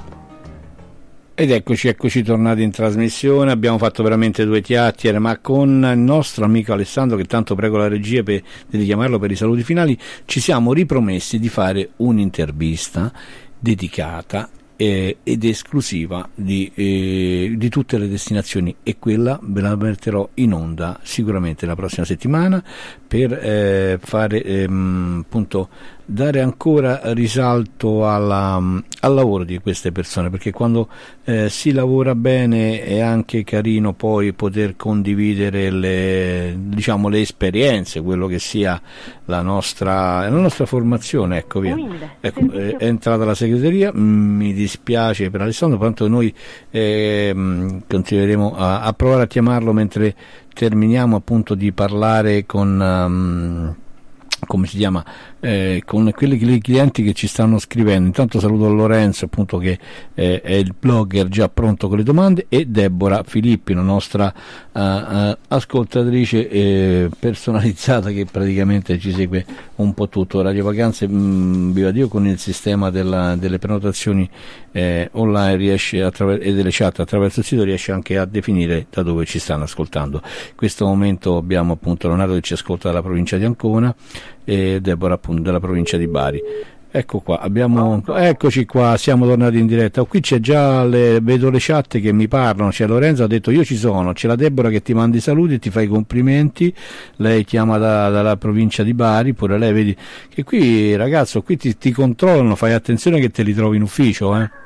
Ed eccoci, eccoci tornati in trasmissione. Abbiamo fatto veramente due chiacchiere, ma con il nostro amico Alessandro, che tanto prego la regia per, di richiamarlo per i saluti finali, ci siamo ripromessi di fare un'intervista dedicata eh, ed esclusiva di, eh, di tutte le destinazioni, e quella ve la metterò in onda sicuramente la prossima settimana per eh, fare ehm, appunto dare ancora risalto alla, al lavoro di queste persone, perché quando eh, si lavora bene è anche carino poi poter condividere le, diciamo, le esperienze, quello che sia la nostra, la nostra formazione. Ecco, via. Ecco, è entrata la segreteria, mi dispiace per Alessandro, tanto noi eh, continueremo a, a provare a chiamarlo mentre terminiamo appunto di parlare con um, come si chiama, eh, con quelli clienti che ci stanno scrivendo. Intanto saluto Lorenzo appunto, che eh, è il blogger già pronto con le domande, e Deborah Filippi, la nostra uh, uh, ascoltatrice eh, personalizzata, che praticamente ci segue un po' tutto. Radio Vacanze, mh, viva Dio, con il sistema della, delle prenotazioni eh, online riesce attraver- e delle chat attraverso il sito, riesce anche a definire da dove ci stanno ascoltando. In questo momento abbiamo appunto Leonardo che ci ascolta dalla provincia di Ancona e Deborah appunto della provincia di Bari. Ecco qua, abbiamo, eccoci qua, siamo tornati in diretta. Qui c'è già, le, vedo le chat che mi parlano. C'è Lorenzo, ha detto io ci sono, c'è la Deborah che ti manda i saluti e ti fa i complimenti, lei chiama da, dalla provincia di Bari, pure lei, vedi che qui ragazzo, qui ti, ti controllano, fai attenzione che te li trovi in ufficio, eh.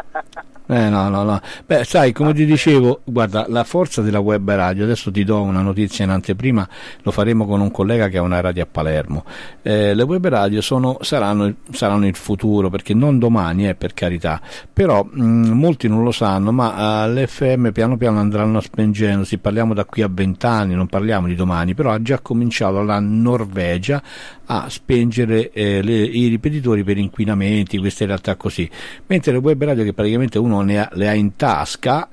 Eh no, no, no. Beh, sai, come ti dicevo, guarda, la forza della web radio, adesso ti do una notizia in anteprima, lo faremo con un collega che ha una radio a Palermo. Eh, le web radio sono, saranno, saranno il futuro, perché non domani, eh, per carità, però mh, molti non lo sanno, ma uh, le F M piano piano andranno spengendosi, parliamo da qui a vent'anni, non parliamo di domani, però ha già cominciato la Norvegia a spengere eh, le, i ripetitori per inquinamenti, queste realtà così, mentre le web radio che praticamente uno ne ha, le ha in tasca,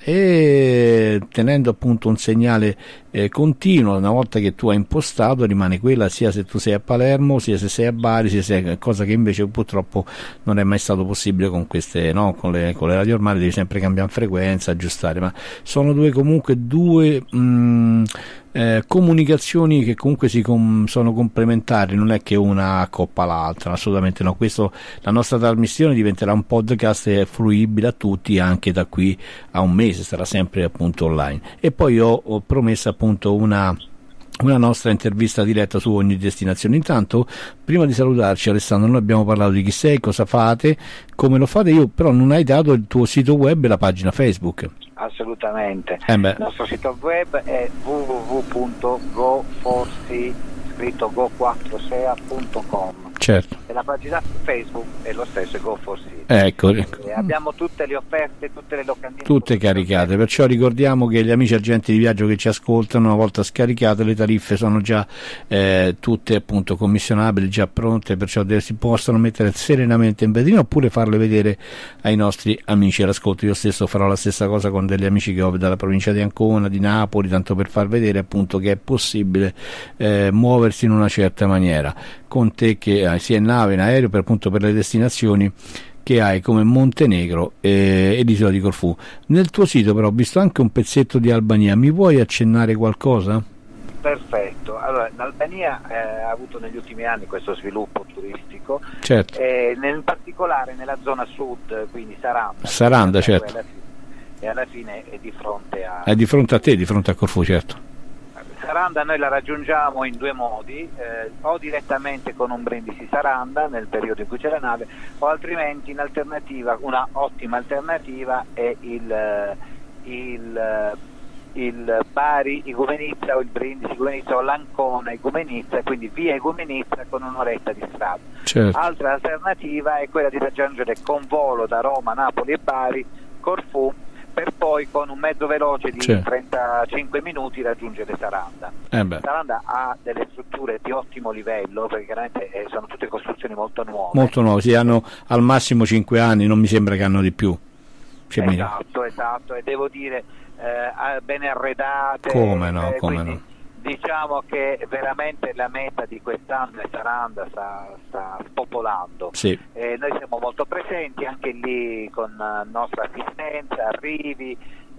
e tenendo appunto un segnale eh, continuo, una volta che tu hai impostato rimane quella, sia se tu sei a Palermo, sia se sei a Bari, sia se sei, cosa che invece purtroppo non è mai stato possibile con queste, no, con le, con le radio normali devi sempre cambiare frequenza, aggiustare, ma sono due comunque due mh, Eh, comunicazioni che comunque si com- sono complementari, non è che una accoppa l'altra, assolutamente no. Questo, la nostra trasmissione diventerà un podcast e è fruibile a tutti anche da qui a un mese, sarà sempre appunto online. E poi ho, ho promesso appunto una una nostra intervista diretta su ogni destinazione. Intanto, prima di salutarci, Alessandro, noi abbiamo parlato di chi sei, cosa fate, come lo fate. Io però non hai dato il tuo sito web e la pagina Facebook. Assolutamente, eh il nostro sito web è w w w punto go forsi scritto go quattro sea punto com. Certo. E la pagina Facebook è lo stesso, è Go for Sea. Ecco, ecco. E abbiamo tutte le offerte, tutte le locandine, tutte caricate, perciò ricordiamo che gli amici agenti di viaggio che ci ascoltano, una volta scaricate le tariffe sono già eh, tutte appunto commissionabili, già pronte, perciò si possono mettere serenamente in vetrina oppure farle vedere ai nostri amici all'ascolto. Io stesso farò la stessa cosa con degli amici che ho dalla provincia di Ancona, di Napoli, tanto per far vedere appunto che è possibile eh, muoversi in una certa maniera con te, che hai sia in nave, in aereo, per appunto per le destinazioni che hai come Montenegro e, e l'isola di Corfù. Nel tuo sito però ho visto anche un pezzetto di Albania, mi vuoi accennare qualcosa? Perfetto, allora l'Albania eh, ha avuto negli ultimi anni questo sviluppo turistico, certo. eh, in particolare nella zona sud, quindi Saranda. Saranda, certo. Alla fine, e alla fine è di fronte a... È di fronte a te, di fronte a Corfù, certo. Saranda noi la raggiungiamo in due modi, eh, o direttamente con un Brindisi Saranda nel periodo in cui c'è la nave, o altrimenti in alternativa, una ottima alternativa è il, il, il Bari Igumenizza o il Brindisi Igumenizza o l'Ancona Igumenizza, quindi via Igumenizza con un'oretta di strada. Certo. Altra alternativa è quella di raggiungere con volo da Roma, Napoli e Bari Corfù, per poi con un mezzo veloce di certo. trentacinque minuti raggiungere Saranda. Eh beh. Saranda ha delle strutture di ottimo livello, perché chiaramente eh, sono tutte costruzioni molto nuove. Molto nuove, sì, hanno al massimo cinque anni, non mi sembra che hanno di più. C'è esatto, esatto, e devo dire eh, ben arredate. Come no, eh, come quindi, no. Diciamo che veramente la meta di quest'anno è Saranda, sta, sta spopolando. Sì. Eh, noi siamo molto presenti anche lì con uh, nostra assistenza, arrivi,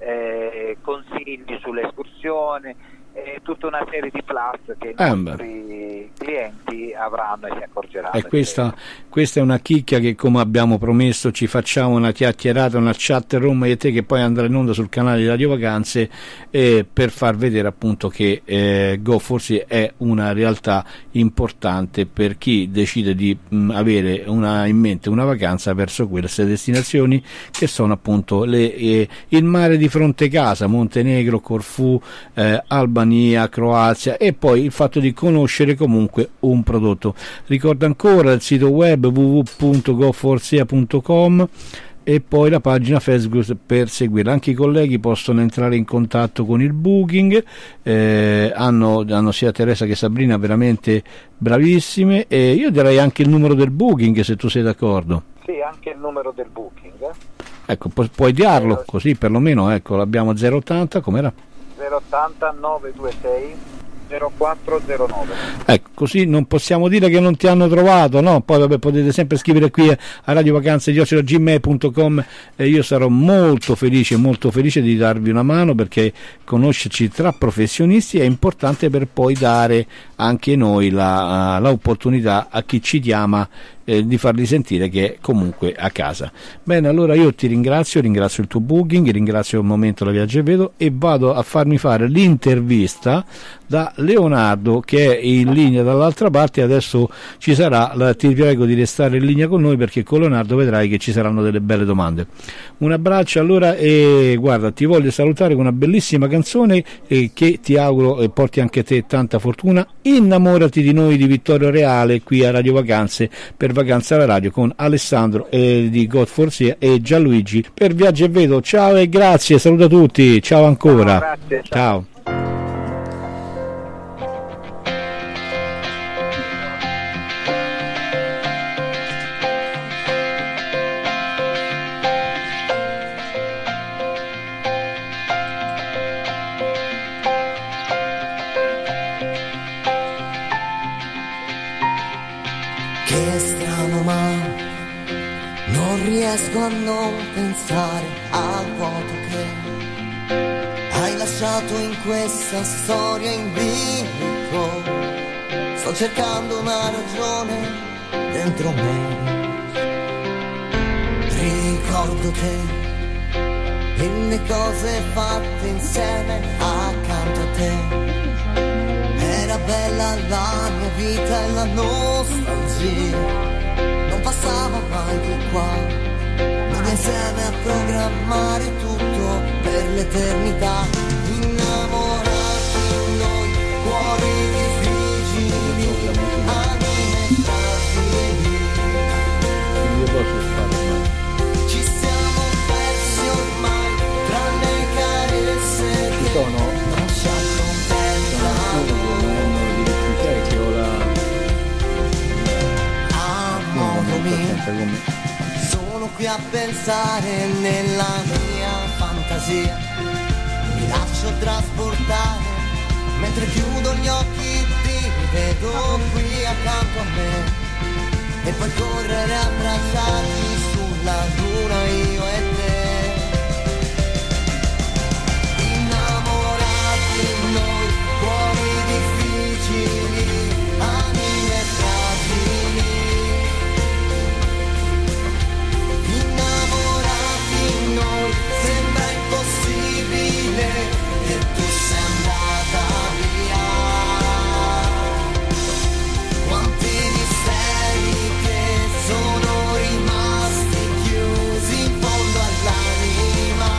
eh, consigli sulle escursioni e tutta una serie di plus che i eh nostri clienti avranno e si accorgeranno. E questa, questa è una chicchia che, come abbiamo promesso, ci facciamo una chiacchierata, una chat room e te, che poi andrà in onda sul canale di Radio Vacanze, eh, per far vedere appunto che eh, Go forse è una realtà importante per chi decide di mh, avere una, in mente una vacanza verso queste destinazioni che sono appunto le, eh, il mare di fronte casa, Montenegro, Corfù, eh, Albania, Croazia, e poi il fatto di conoscere comunque un prodotto. Ricordo ancora il sito web w w w punto go forsea punto com e poi la pagina Facebook per seguirla. Anche i colleghi possono entrare in contatto con il booking, eh, hanno, hanno sia Teresa che Sabrina veramente bravissime, e io direi anche il numero del booking, se tu sei d'accordo. Sì, anche il numero del booking. Ecco, pu- puoi dirlo così perlomeno, ecco, l'abbiamo zero ottanta, com'era? zero ottanta nove due sei zero quattro zero nove. Ecco, così non possiamo dire che non ti hanno trovato, no? Poi vabbè, potete sempre scrivere qui a radiovacanze chiocciola gmail punto com e io sarò molto felice, molto felice di darvi una mano, perché conoscerci tra professionisti è importante per poi dare anche noi la, uh, l'opportunità a chi ci chiama eh, di farli sentire che è comunque a casa. Bene, allora io ti ringrazio, ringrazio il tuo booking, ringrazio il momento la Viaggio e Vedo, e vado a farmi fare l'intervista da Leonardo, che è in linea dall'altra parte. Adesso ci sarà, la, ti prego di restare in linea con noi, perché con Leonardo vedrai che ci saranno delle belle domande. Un abbraccio allora, e guarda, ti voglio salutare con una bellissima canzone eh, che ti auguro e porti anche a te tanta fortuna. Innamorati di noi di Vittorio Reale, qui a Radio Vacanze, per Vacanza alla Radio, con Alessandro eh, di God Forsia e Gianluigi per Viaggio e Vedo. Ciao e grazie, saluto a tutti, ciao ancora. Ciao, grazie, ciao. Ciao. Che strano, ma non riesco a non pensare al vuoto che hai lasciato in questa storia in bilico. Sto cercando una ragione dentro me. Ricordo te e le cose fatte insieme accanto a te. quella la mia vita e la nostalgia. Non passava mai di qua, noi insieme a programmare tutto per l'eternità. Innamorati noi, cuori difficili, anime fragili. Ci siamo persi ormai, tranne carezze che sono non ci accontentano. A modo mio, sono qui a pensare nella mia fantasia. Mi lascio trasportare, mentre chiudo gli occhi ti vedo qui accanto a me. E poi correre abbracciati sulla luna io e te. Innamorati noi, cuori difficili, anime fragili. Innamorati noi, sembra impossibile che tu sia andata via. Quanti misteri che sono rimasti chiusi in fondo all'anima.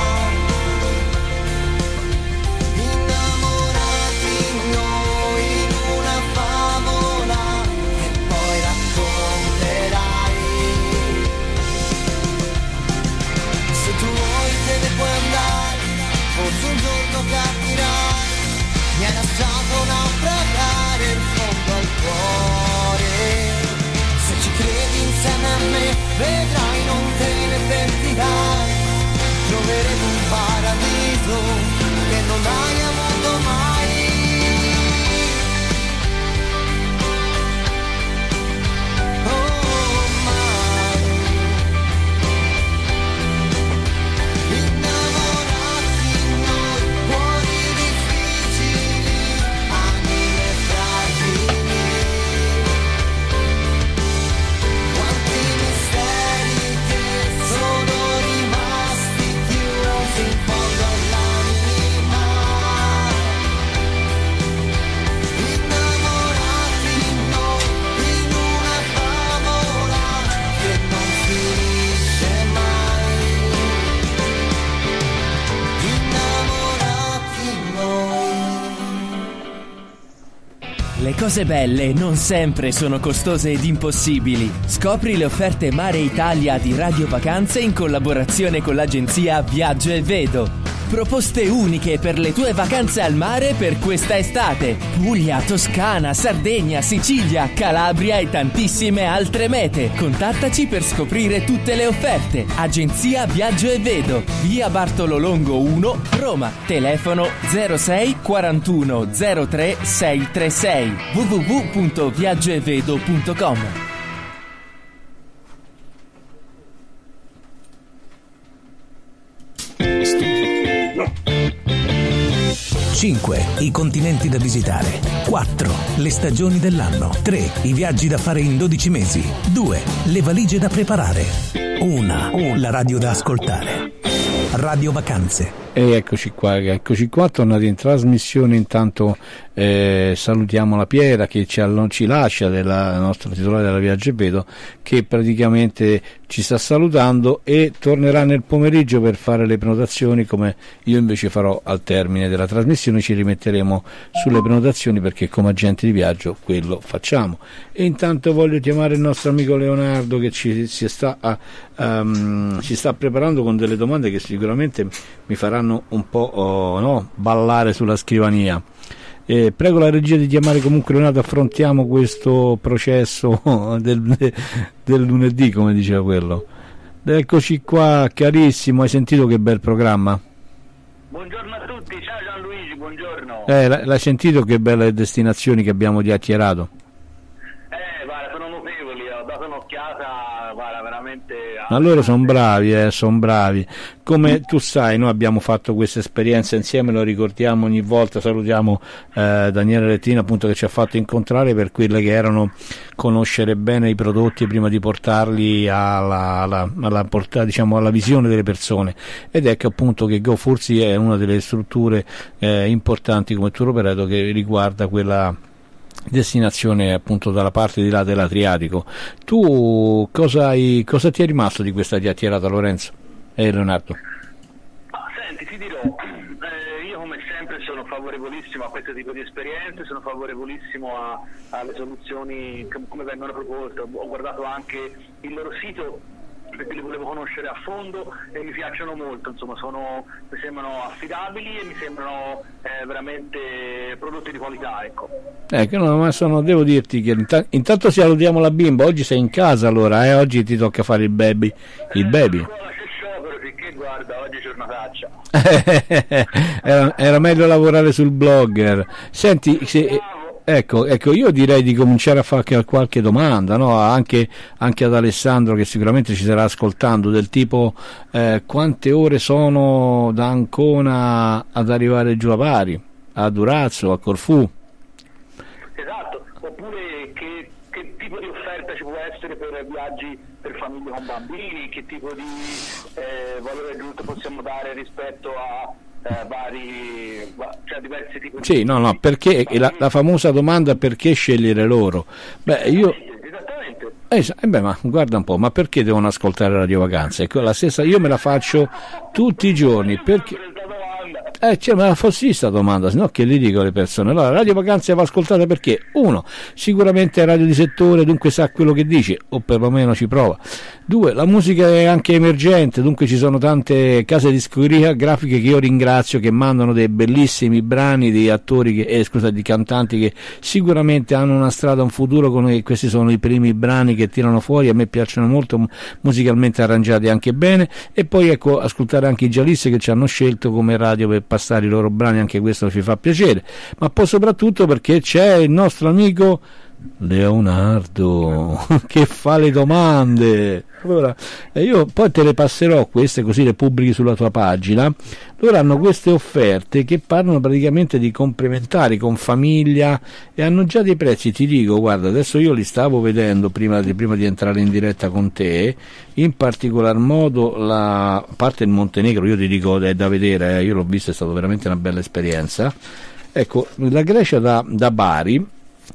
Innamorati noi in una favola che poi racconterai. Se tu vuoi te ne puoi andare, forse un giorno capirai. Mi hai lasciato naufragare in fondo al cuore. Se ci credi insieme a me, vedrai non te ne pentirai. Troveremo un paradiso che non hai avuto mai. Oh, mai. Innamorati noi, cuori difficili, anime fragili. Quanti misteri che sono rimasti chiusi in fondo all'anima. Innamorati noi in una favola che non finisce mai. Innamorati noi. Le cose belle non sempre sono costose ed impossibili. Scopri le offerte Mare Italia di Radio Vacanze in collaborazione con l'agenzia Viaggio e Vedo. Proposte uniche per le tue vacanze al mare per questa estate. Puglia, Toscana, Sardegna, Sicilia, Calabria e tantissime altre mete. Contattaci per scoprire tutte le offerte. Agenzia Viaggio e Vedo, via Bartolo Longo uno, Roma. Telefono zero sei quarantuno zero tre sei tre sei. w w w punto viaggioevedo punto com. cinque. I continenti da visitare. quattro. Le stagioni dell'anno. tre. I viaggi da fare in dodici mesi. due. Le valigie da preparare. uno. La radio da ascoltare. Radio Vacanze. E eccoci qua, eccoci qua, tornati in trasmissione. Intanto eh, salutiamo la Piera che ci, all- ci lascia, della nostra titolare della Viaggio e Vedo, che praticamente ci sta salutando e tornerà nel pomeriggio per fare le prenotazioni, come io invece farò al termine della trasmissione. Ci rimetteremo sulle prenotazioni perché come agenti di viaggio quello facciamo. E intanto voglio chiamare il nostro amico Leonardo che ci, si sta, a, um, ci sta preparando con delle domande che sicuramente mi faranno un po' oh, no, ballare sulla scrivania. Eh, prego la regia di chiamare comunque Leonardo, affrontiamo questo processo del, del lunedì, come diceva quello. Eccoci qua, carissimo, hai sentito che bel programma? Buongiorno a tutti, ciao Gianluigi, buongiorno. Eh, l'hai sentito che belle destinazioni che abbiamo chiacchierato? Eh, guarda, sono notevoli, ho dato un'occhiata, guarda, veramente... Ma loro sono bravi, eh, sono bravi. Come tu sai, noi abbiamo fatto questa esperienza insieme, lo ricordiamo ogni volta, salutiamo eh, Daniele Rettina appunto che ci ha fatto incontrare per quelle che erano conoscere bene i prodotti prima di portarli alla, alla, alla, portata, diciamo, alla visione delle persone, ed ecco appunto che GoFursi è una delle strutture eh, importanti come tour operator che riguarda quella destinazione appunto dalla parte di là dell'Adriatico. Tu cosa, hai, cosa ti è rimasto di questa chiacchierata, Lorenzo e Leonardo? Ah, senti, ti dirò, eh, io come sempre sono favorevolissimo a questo tipo di esperienze, sono favorevolissimo a, alle soluzioni che, come vengono proposte. Ho guardato anche il loro sito perché li volevo conoscere a fondo e mi piacciono molto, insomma, sono, mi sembrano affidabili e mi sembrano eh, veramente prodotti di qualità, ecco. Ecco, no, ma sono, devo dirti che inta- intanto salutiamo la bimba, oggi sei in casa allora, eh? Oggi ti tocca fare il baby, il baby. Eh, scuola c'è sciopero, perché guarda, oggi è giornataccia. era, era meglio lavorare sul blogger. Senti, se, ecco, ecco, io direi di cominciare a fare qualche domanda, no? anche, anche ad Alessandro, che sicuramente ci starà ascoltando, del tipo eh, quante ore sono da Ancona ad arrivare giù a Bari, a Durazzo, a Corfù? Esatto, oppure che, che tipo di offerta ci può essere per viaggi per famiglie con bambini, che tipo di eh, valore aggiunto possiamo dare rispetto a Eh, vari, cioè diversi tipi di... Sì, no, no, perché la, la famosa domanda perché scegliere loro? Beh, io... Esattamente. Eh, eh beh, ma guarda un po', ma perché devono ascoltare Radio Vacanze? Ecco, la stessa, io me la faccio tutti i giorni, perché... Eh, cioè, me la fossi sta domanda, sennò che gli dico alle persone? Allora, Radio Vacanze va ascoltata perché? Uno, sicuramente è radio di settore, dunque sa quello che dice, o perlomeno ci prova. Due, la musica è anche emergente, dunque ci sono tante case discografiche che io ringrazio, che mandano dei bellissimi brani di attori, che, eh, scusa, di cantanti che sicuramente hanno una strada, un futuro, con questi sono i primi brani che tirano fuori, a me piacciono molto, musicalmente arrangiati anche bene, e poi ecco, ascoltare anche i Giallissi che ci hanno scelto come radio per passare i loro brani, anche questo ci fa piacere, ma poi soprattutto perché c'è il nostro amico Leonardo che fa le domande. Allora, io poi te le passerò queste, così le pubblichi sulla tua pagina. Loro hanno queste offerte che parlano praticamente di complementari con famiglia e hanno già dei prezzi, ti dico, guarda, adesso io li stavo vedendo prima di, prima di entrare in diretta con te, in particolar modo la parte del Montenegro, io ti dico, è da vedere, eh, io l'ho visto, è stata veramente una bella esperienza. Ecco, la Grecia da, da Bari,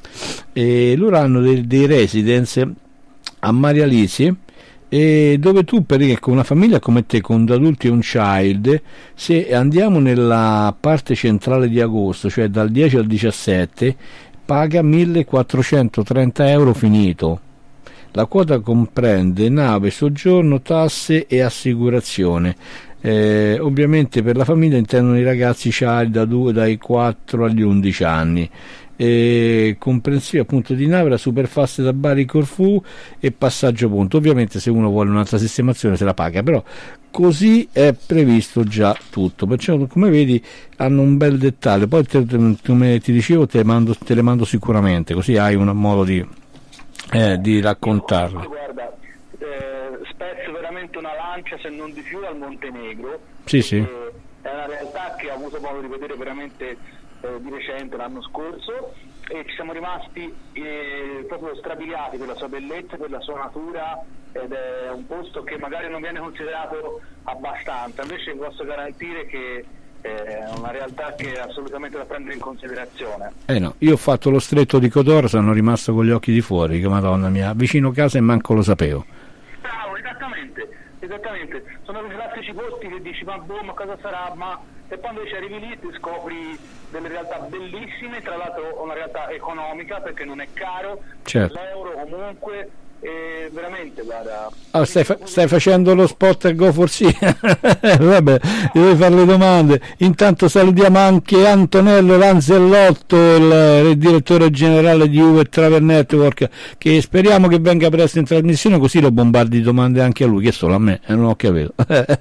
e loro hanno dei, dei residence a Marialisi, e dove tu, per ecco, una famiglia come te con due adulti e un child, se andiamo nella parte centrale di agosto, cioè dal dieci al diciassette, paga millequattrocentotrenta euro finito. La quota comprende nave, soggiorno, tasse e assicurazione. Eh, ovviamente per la famiglia intendono i ragazzi child da due, dai quattro agli undici anni. E comprensiva appunto di nave, la superfast da Bari Corfù e passaggio ponte. Ovviamente se uno vuole un'altra sistemazione se la paga, però così è previsto già tutto, perciò come vedi hanno un bel dettaglio. Poi te, te, come ti dicevo te, mando, te le mando sicuramente, così hai un modo di, eh, di raccontarle. Guarda, eh, spezzo veramente una lancia, se non di più, al Montenegro. Sì, sì. Eh, è una realtà che ho avuto modo di vedere veramente Eh, di recente, l'anno scorso, e ci siamo rimasti eh, proprio strabiliati per la sua bellezza, per la sua natura, ed è un posto che magari non viene considerato abbastanza, invece vi posso garantire che è una realtà che è assolutamente da prendere in considerazione. Eh no, io ho fatto lo stretto di Codoro, sono rimasto con gli occhi di fuori, che madonna mia, vicino casa e manco lo sapevo. Bravo, esattamente, esattamente, sono quei classici posti che dici ma boh, ma cosa sarà, ma e poi invece arrivi lì e ti scopri delle realtà bellissime, tra l'altro una realtà economica perché non è caro, certo. L'euro comunque, e veramente guarda. Oh, stai, fa- stai facendo lo spot a Go for Sea. Vabbè, devi fare le domande. Intanto salutiamo anche Antonello Lanzellotto, il, il direttore generale di Juve Travel Network, che speriamo che venga presto in trasmissione, così lo bombardi di domande anche a lui, che solo a me, e non ho capito.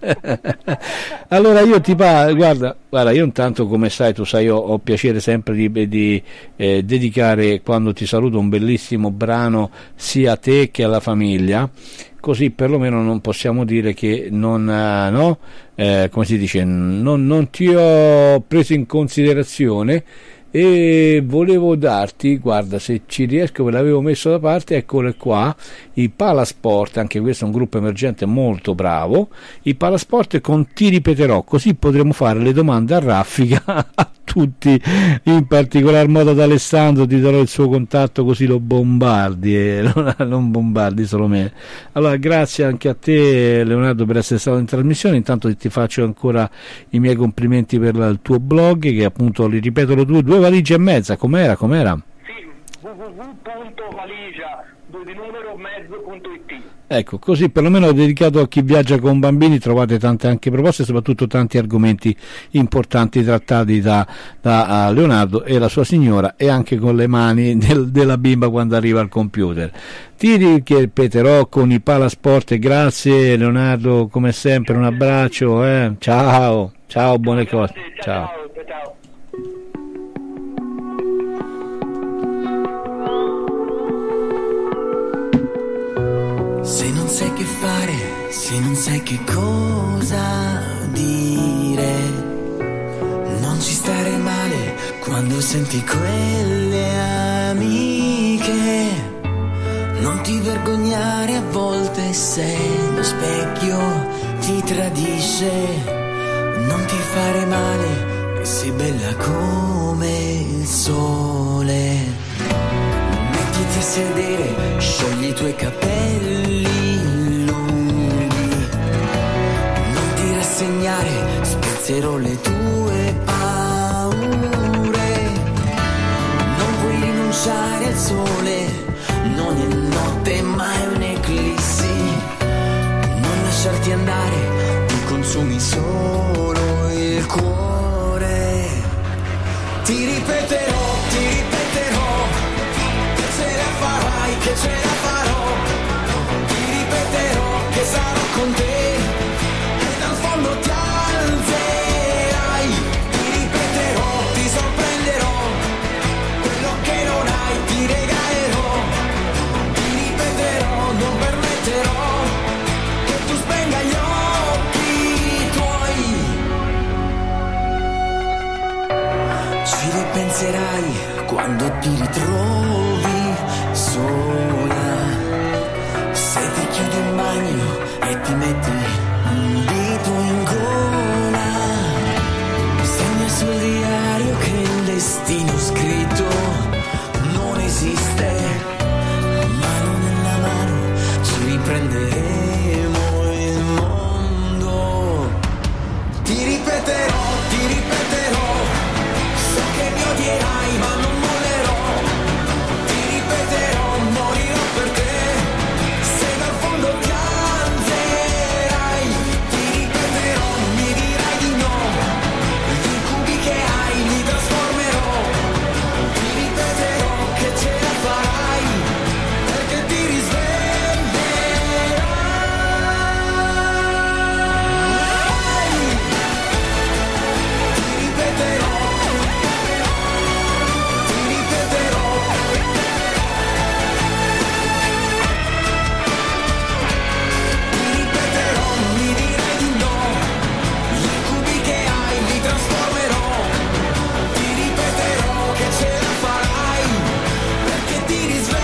Allora io ti parlo, guarda, guarda, io intanto, come sai, tu sai, io ho piacere sempre di, di eh, dedicare, quando ti saluto, un bellissimo brano sia a te che alla famiglia, così perlomeno non possiamo dire che non, eh, no? eh, come si dice, non, non ti ho preso in considerazione, e volevo darti, guarda, se ci riesco, ve l'avevo messo da parte, eccole qua, i Palasport, anche questo è un gruppo emergente molto bravo, i Palasport con Ti ripeterò, così potremo fare le domande a raffica a tutti, in particolar modo ad Alessandro, ti darò il suo contatto così lo bombardi, eh, non bombardi solo me. Allora grazie anche a te Leonardo per essere stato in trasmissione, intanto ti faccio ancora i miei complimenti per il tuo blog, che appunto, li ripeto, lo due, due valigie e mezza, com'era? com'era? Sì, w w w punto valigia due di numero mezzo punto it. Ecco, così perlomeno dedicato a chi viaggia con bambini trovate tante anche proposte, soprattutto tanti argomenti importanti trattati da, da Leonardo e la sua signora, e anche con le mani del, della bimba quando arriva al computer. Ti ripeterò con i Palasport. Grazie Leonardo, come sempre un abbraccio, eh. ciao, ciao, buone cose, ciao. ciao, ciao. Se non sai che fare, se non sai che cosa dire, non ci stare male quando senti quelle amiche. Non ti vergognare a volte se lo specchio ti tradisce. Non ti fare male, che sei bella come il sole. Mettiti a sedere, sciogli i tuoi capelli lunghi. Non ti rassegnare, spezzerò le tue paure. Non puoi rinunciare al sole, non è notte ma è un'eclissi. Non lasciarti andare, ti consumi solo il cuore. Ti ripeterò, ti ripeterò, che ce la farai, che ce la farò. Ti ripeterò che sarò con te e dal fondo ti alzerai. Ti ripeterò, ti sorprenderò, quello che non hai ti regalerò. Ti ripeterò, non permetterò che tu spenga gli occhi tuoi. Ci ripenserai quando ti ritrovi sola, se ti chiudi in bagno e ti metti un dito in gola. Segna sul diario che il destino scritto non esiste, mano nella mano ci riprenderemo il mondo. Ti ripeterò, ti ripeterò, so che mi odierai ma non mollerò. Ti ripeterò, morirò per te, se dal fondo ti alzerai. Ti ripeterò, mi dirai di no, gli incubi che hai li trasformerò. Ti ripeterò che ce la farai, perché ti risveglierai. Ti ripeterò, ti ripeterò. Ti ripeterò, mi dirai di no, gli incubi che hai li trasformerò. Ti ripeterò che ce la farai, perché ti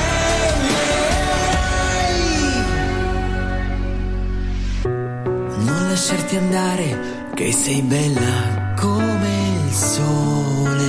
risveglierai. Non lasciarti andare, che sei bella come il sole.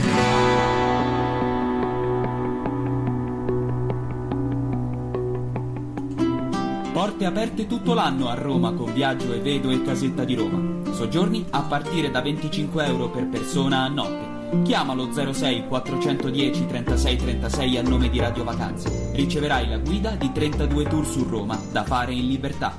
Porte aperte tutto l'anno a Roma con Viaggio Evedo e Casetta di Roma. Soggiorni a partire da venticinque euro per persona a notte. Chiama lo zero sei quattrocentodieci trentasei trentasei a nome di Radio Vacanze. Riceverai la guida di trentadue tour su Roma da fare in libertà.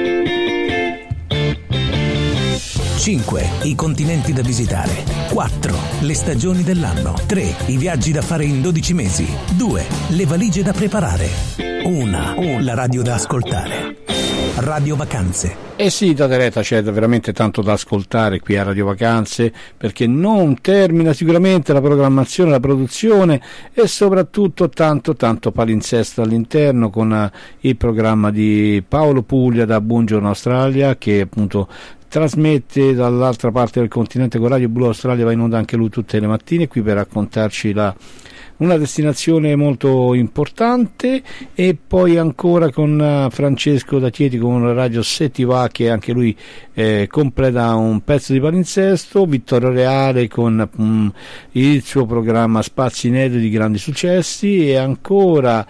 cinque. I continenti da visitare. quattro. Le stagioni dell'anno. tre. I viaggi da fare in dodici mesi. due. Le valigie da preparare. uno. La radio da ascoltare. Radio Vacanze. Eh sì, da Tereta c'è veramente tanto da ascoltare qui a Radio Vacanze, perché non termina sicuramente la programmazione, la produzione e soprattutto tanto tanto palinsesto all'interno, con uh, il programma di Paolo Puglia da Buongiorno Australia, che appunto trasmette dall'altra parte del continente con Radio Blu Australia, va in onda anche lui tutte le mattine qui per raccontarci la una destinazione molto importante, e poi ancora con Francesco da Chieti con Radio Settiva, che anche lui eh, completa un pezzo di palinsesto, Vittorio Reale con mm, il suo programma Spazi Inediti di grandi successi, e ancora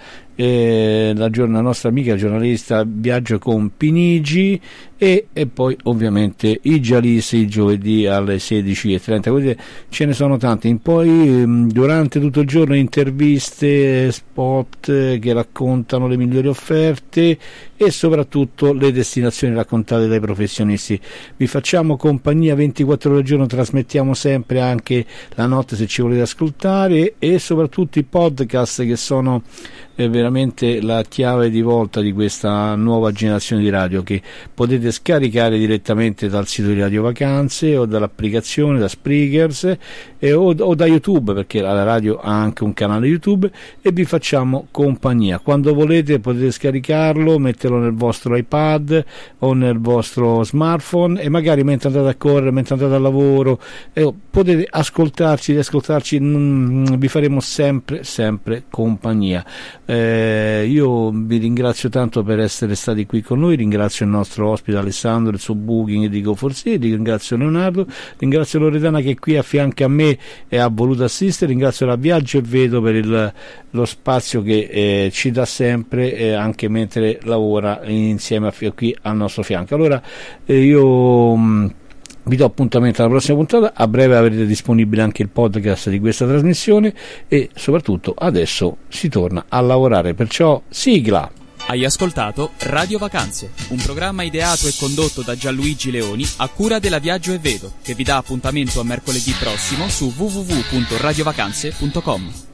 eh, la, giorn- la nostra amica giornalista Viaggio con Pinigi, e, e poi ovviamente i Gialisi il giovedì alle sedici e trenta. Quindi ce ne sono tanti. Poi mh, durante tutto il giorno interviste, spot eh, che raccontano le migliori offerte e soprattutto le destinazioni raccontate dai professionisti. Vi facciamo compagnia ventiquattro ore al giorno, trasmettiamo sempre anche la notte se ci volete ascoltare, e soprattutto i podcast che sono eh, veramente la chiave di volta di questa nuova generazione di radio, che potete scaricare direttamente dal sito di Radio Vacanze o dall'applicazione, da Spreakers eh, o, o da YouTube, perché la radio ha anche un canale YouTube, e vi facciamo compagnia. Quando volete potete scaricarlo, metterlo nel vostro iPad o nel vostro smartphone, e magari mentre andate a correre, mentre andate al lavoro eh, potete ascoltarci, riascoltarci, mh, vi faremo sempre sempre compagnia. Eh, io vi ringrazio tanto per essere stati qui con noi, ringrazio il nostro ospite Alessandro, il suo booking di Go For City, ringrazio Leonardo, ringrazio Loredana che è qui a fianco a me e ha voluto assistere, ringrazio la Viaggio e Vedo per il, lo spazio che eh, ci dà sempre eh, anche mentre lavora insieme a, qui al nostro fianco. Allora eh, io mh, vi do appuntamento alla prossima puntata, a breve avrete disponibile anche il podcast di questa trasmissione, e soprattutto adesso si torna a lavorare, perciò sigla. Hai ascoltato Radio Vacanze, un programma ideato e condotto da Gianluigi Leoni a cura della Viaggio e Vedo, che vi dà appuntamento a mercoledì prossimo su w w w punto radio vacanze punto com.